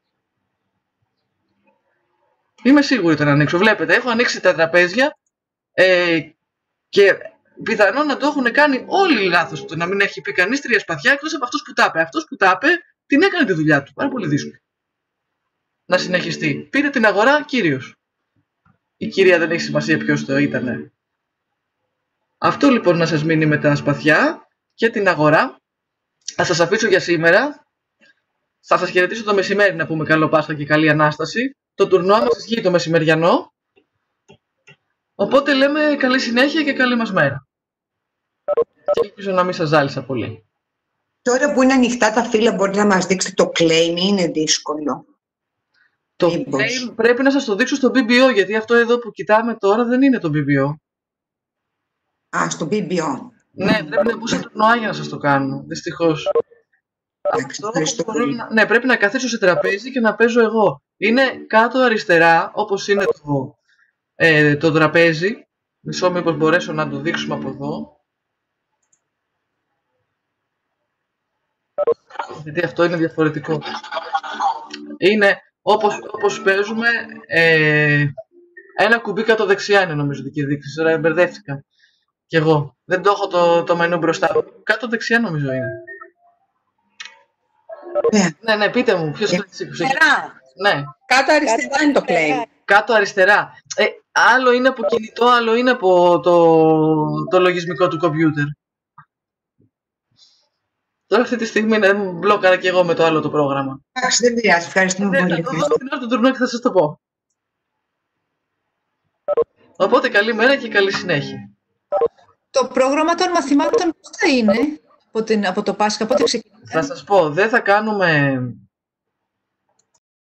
Είμαι σίγουρη ότι να ανοίξω. Βλέπετε, έχω ανοίξει τα τραπέζια ε, και πιθανόν να το έχουν κάνει όλοι λάθος το να μην έχει πει κανείς τρία σπαθιά εκτός από αυτός που τα είπε. Αυτός που τα είπε την έκανε τη δουλειά του. Πάρα πολύ δύσκολο. Να συνεχιστεί. Πήρε την αγορά κύριος. Η κυρία δεν έχει σημασία ποιος το ήτανε. Αυτό λοιπόν να σας μείνει με τα σπαθιά και την αγορά. Θα σας αφήσω για σήμερα. Θα σας χαιρετήσω το μεσημέρι να πούμε καλό Πάσχα και καλή Ανάσταση. Το τουρνουά μας ισχύει το μεσημεριανό. Οπότε λέμε καλή συνέχεια και καλή μας μέρα. Και ελπίζω να μην σας ζάλισα πολύ. Τώρα που είναι ανοιχτά τα φύλλα μπορείτε να μας δείξετε το claim ή είναι δύσκολο? Το claim πρέπει να σας το δείξω στο μπι μπι ο, γιατί αυτό εδώ που κοιτάμε τώρα δεν είναι το μπι μπι ο. Α, στο μπι μπι ο. Ναι, πρέπει να μπω σε τουρνουά για να σας το κάνω, δυστυχώς. Αυτό, να... Ναι, πρέπει να καθίσω σε τραπέζι και να παίζω εγώ. Είναι κάτω αριστερά, όπως είναι το, ε, το τραπέζι. Μισό μήπως μπορέσω να το δείξουμε από εδώ. Γιατί αυτό είναι διαφορετικό. Είναι όπως, όπως παίζουμε, ε, ένα κουμπί κάτω δεξιά είναι νομίζω δική δείξη. Τώρα μπερδεύτηκα κι εγώ. Δεν το έχω το, το μενού μπροστά. Κάτω δεξιά νομίζω είναι. Ναι, ναι, ναι, πείτε μου, ποιος είναι το αριστερά. Ναι. Κάτω αριστερά είναι το claim. Κάτω αριστερά. Ε, άλλο είναι από κινητό, άλλο είναι από το, το λογισμικό του κομπιούτερ. Τώρα αυτή τη στιγμή είναι μπλόκαρα και εγώ με το άλλο το πρόγραμμα. Εντάξει, δεν πειράζει, ευχαριστούμε πολύ. Θα το δω στην ώρα του τουρνουά και θα σας το πω. Οπότε καλή μέρα και καλή συνέχεια. Το πρόγραμμα των μαθημάτων πώς θα είναι από, την, από το Πάσχα, πότε ξεκινάει? Θα σας πω, δεν θα κάνουμε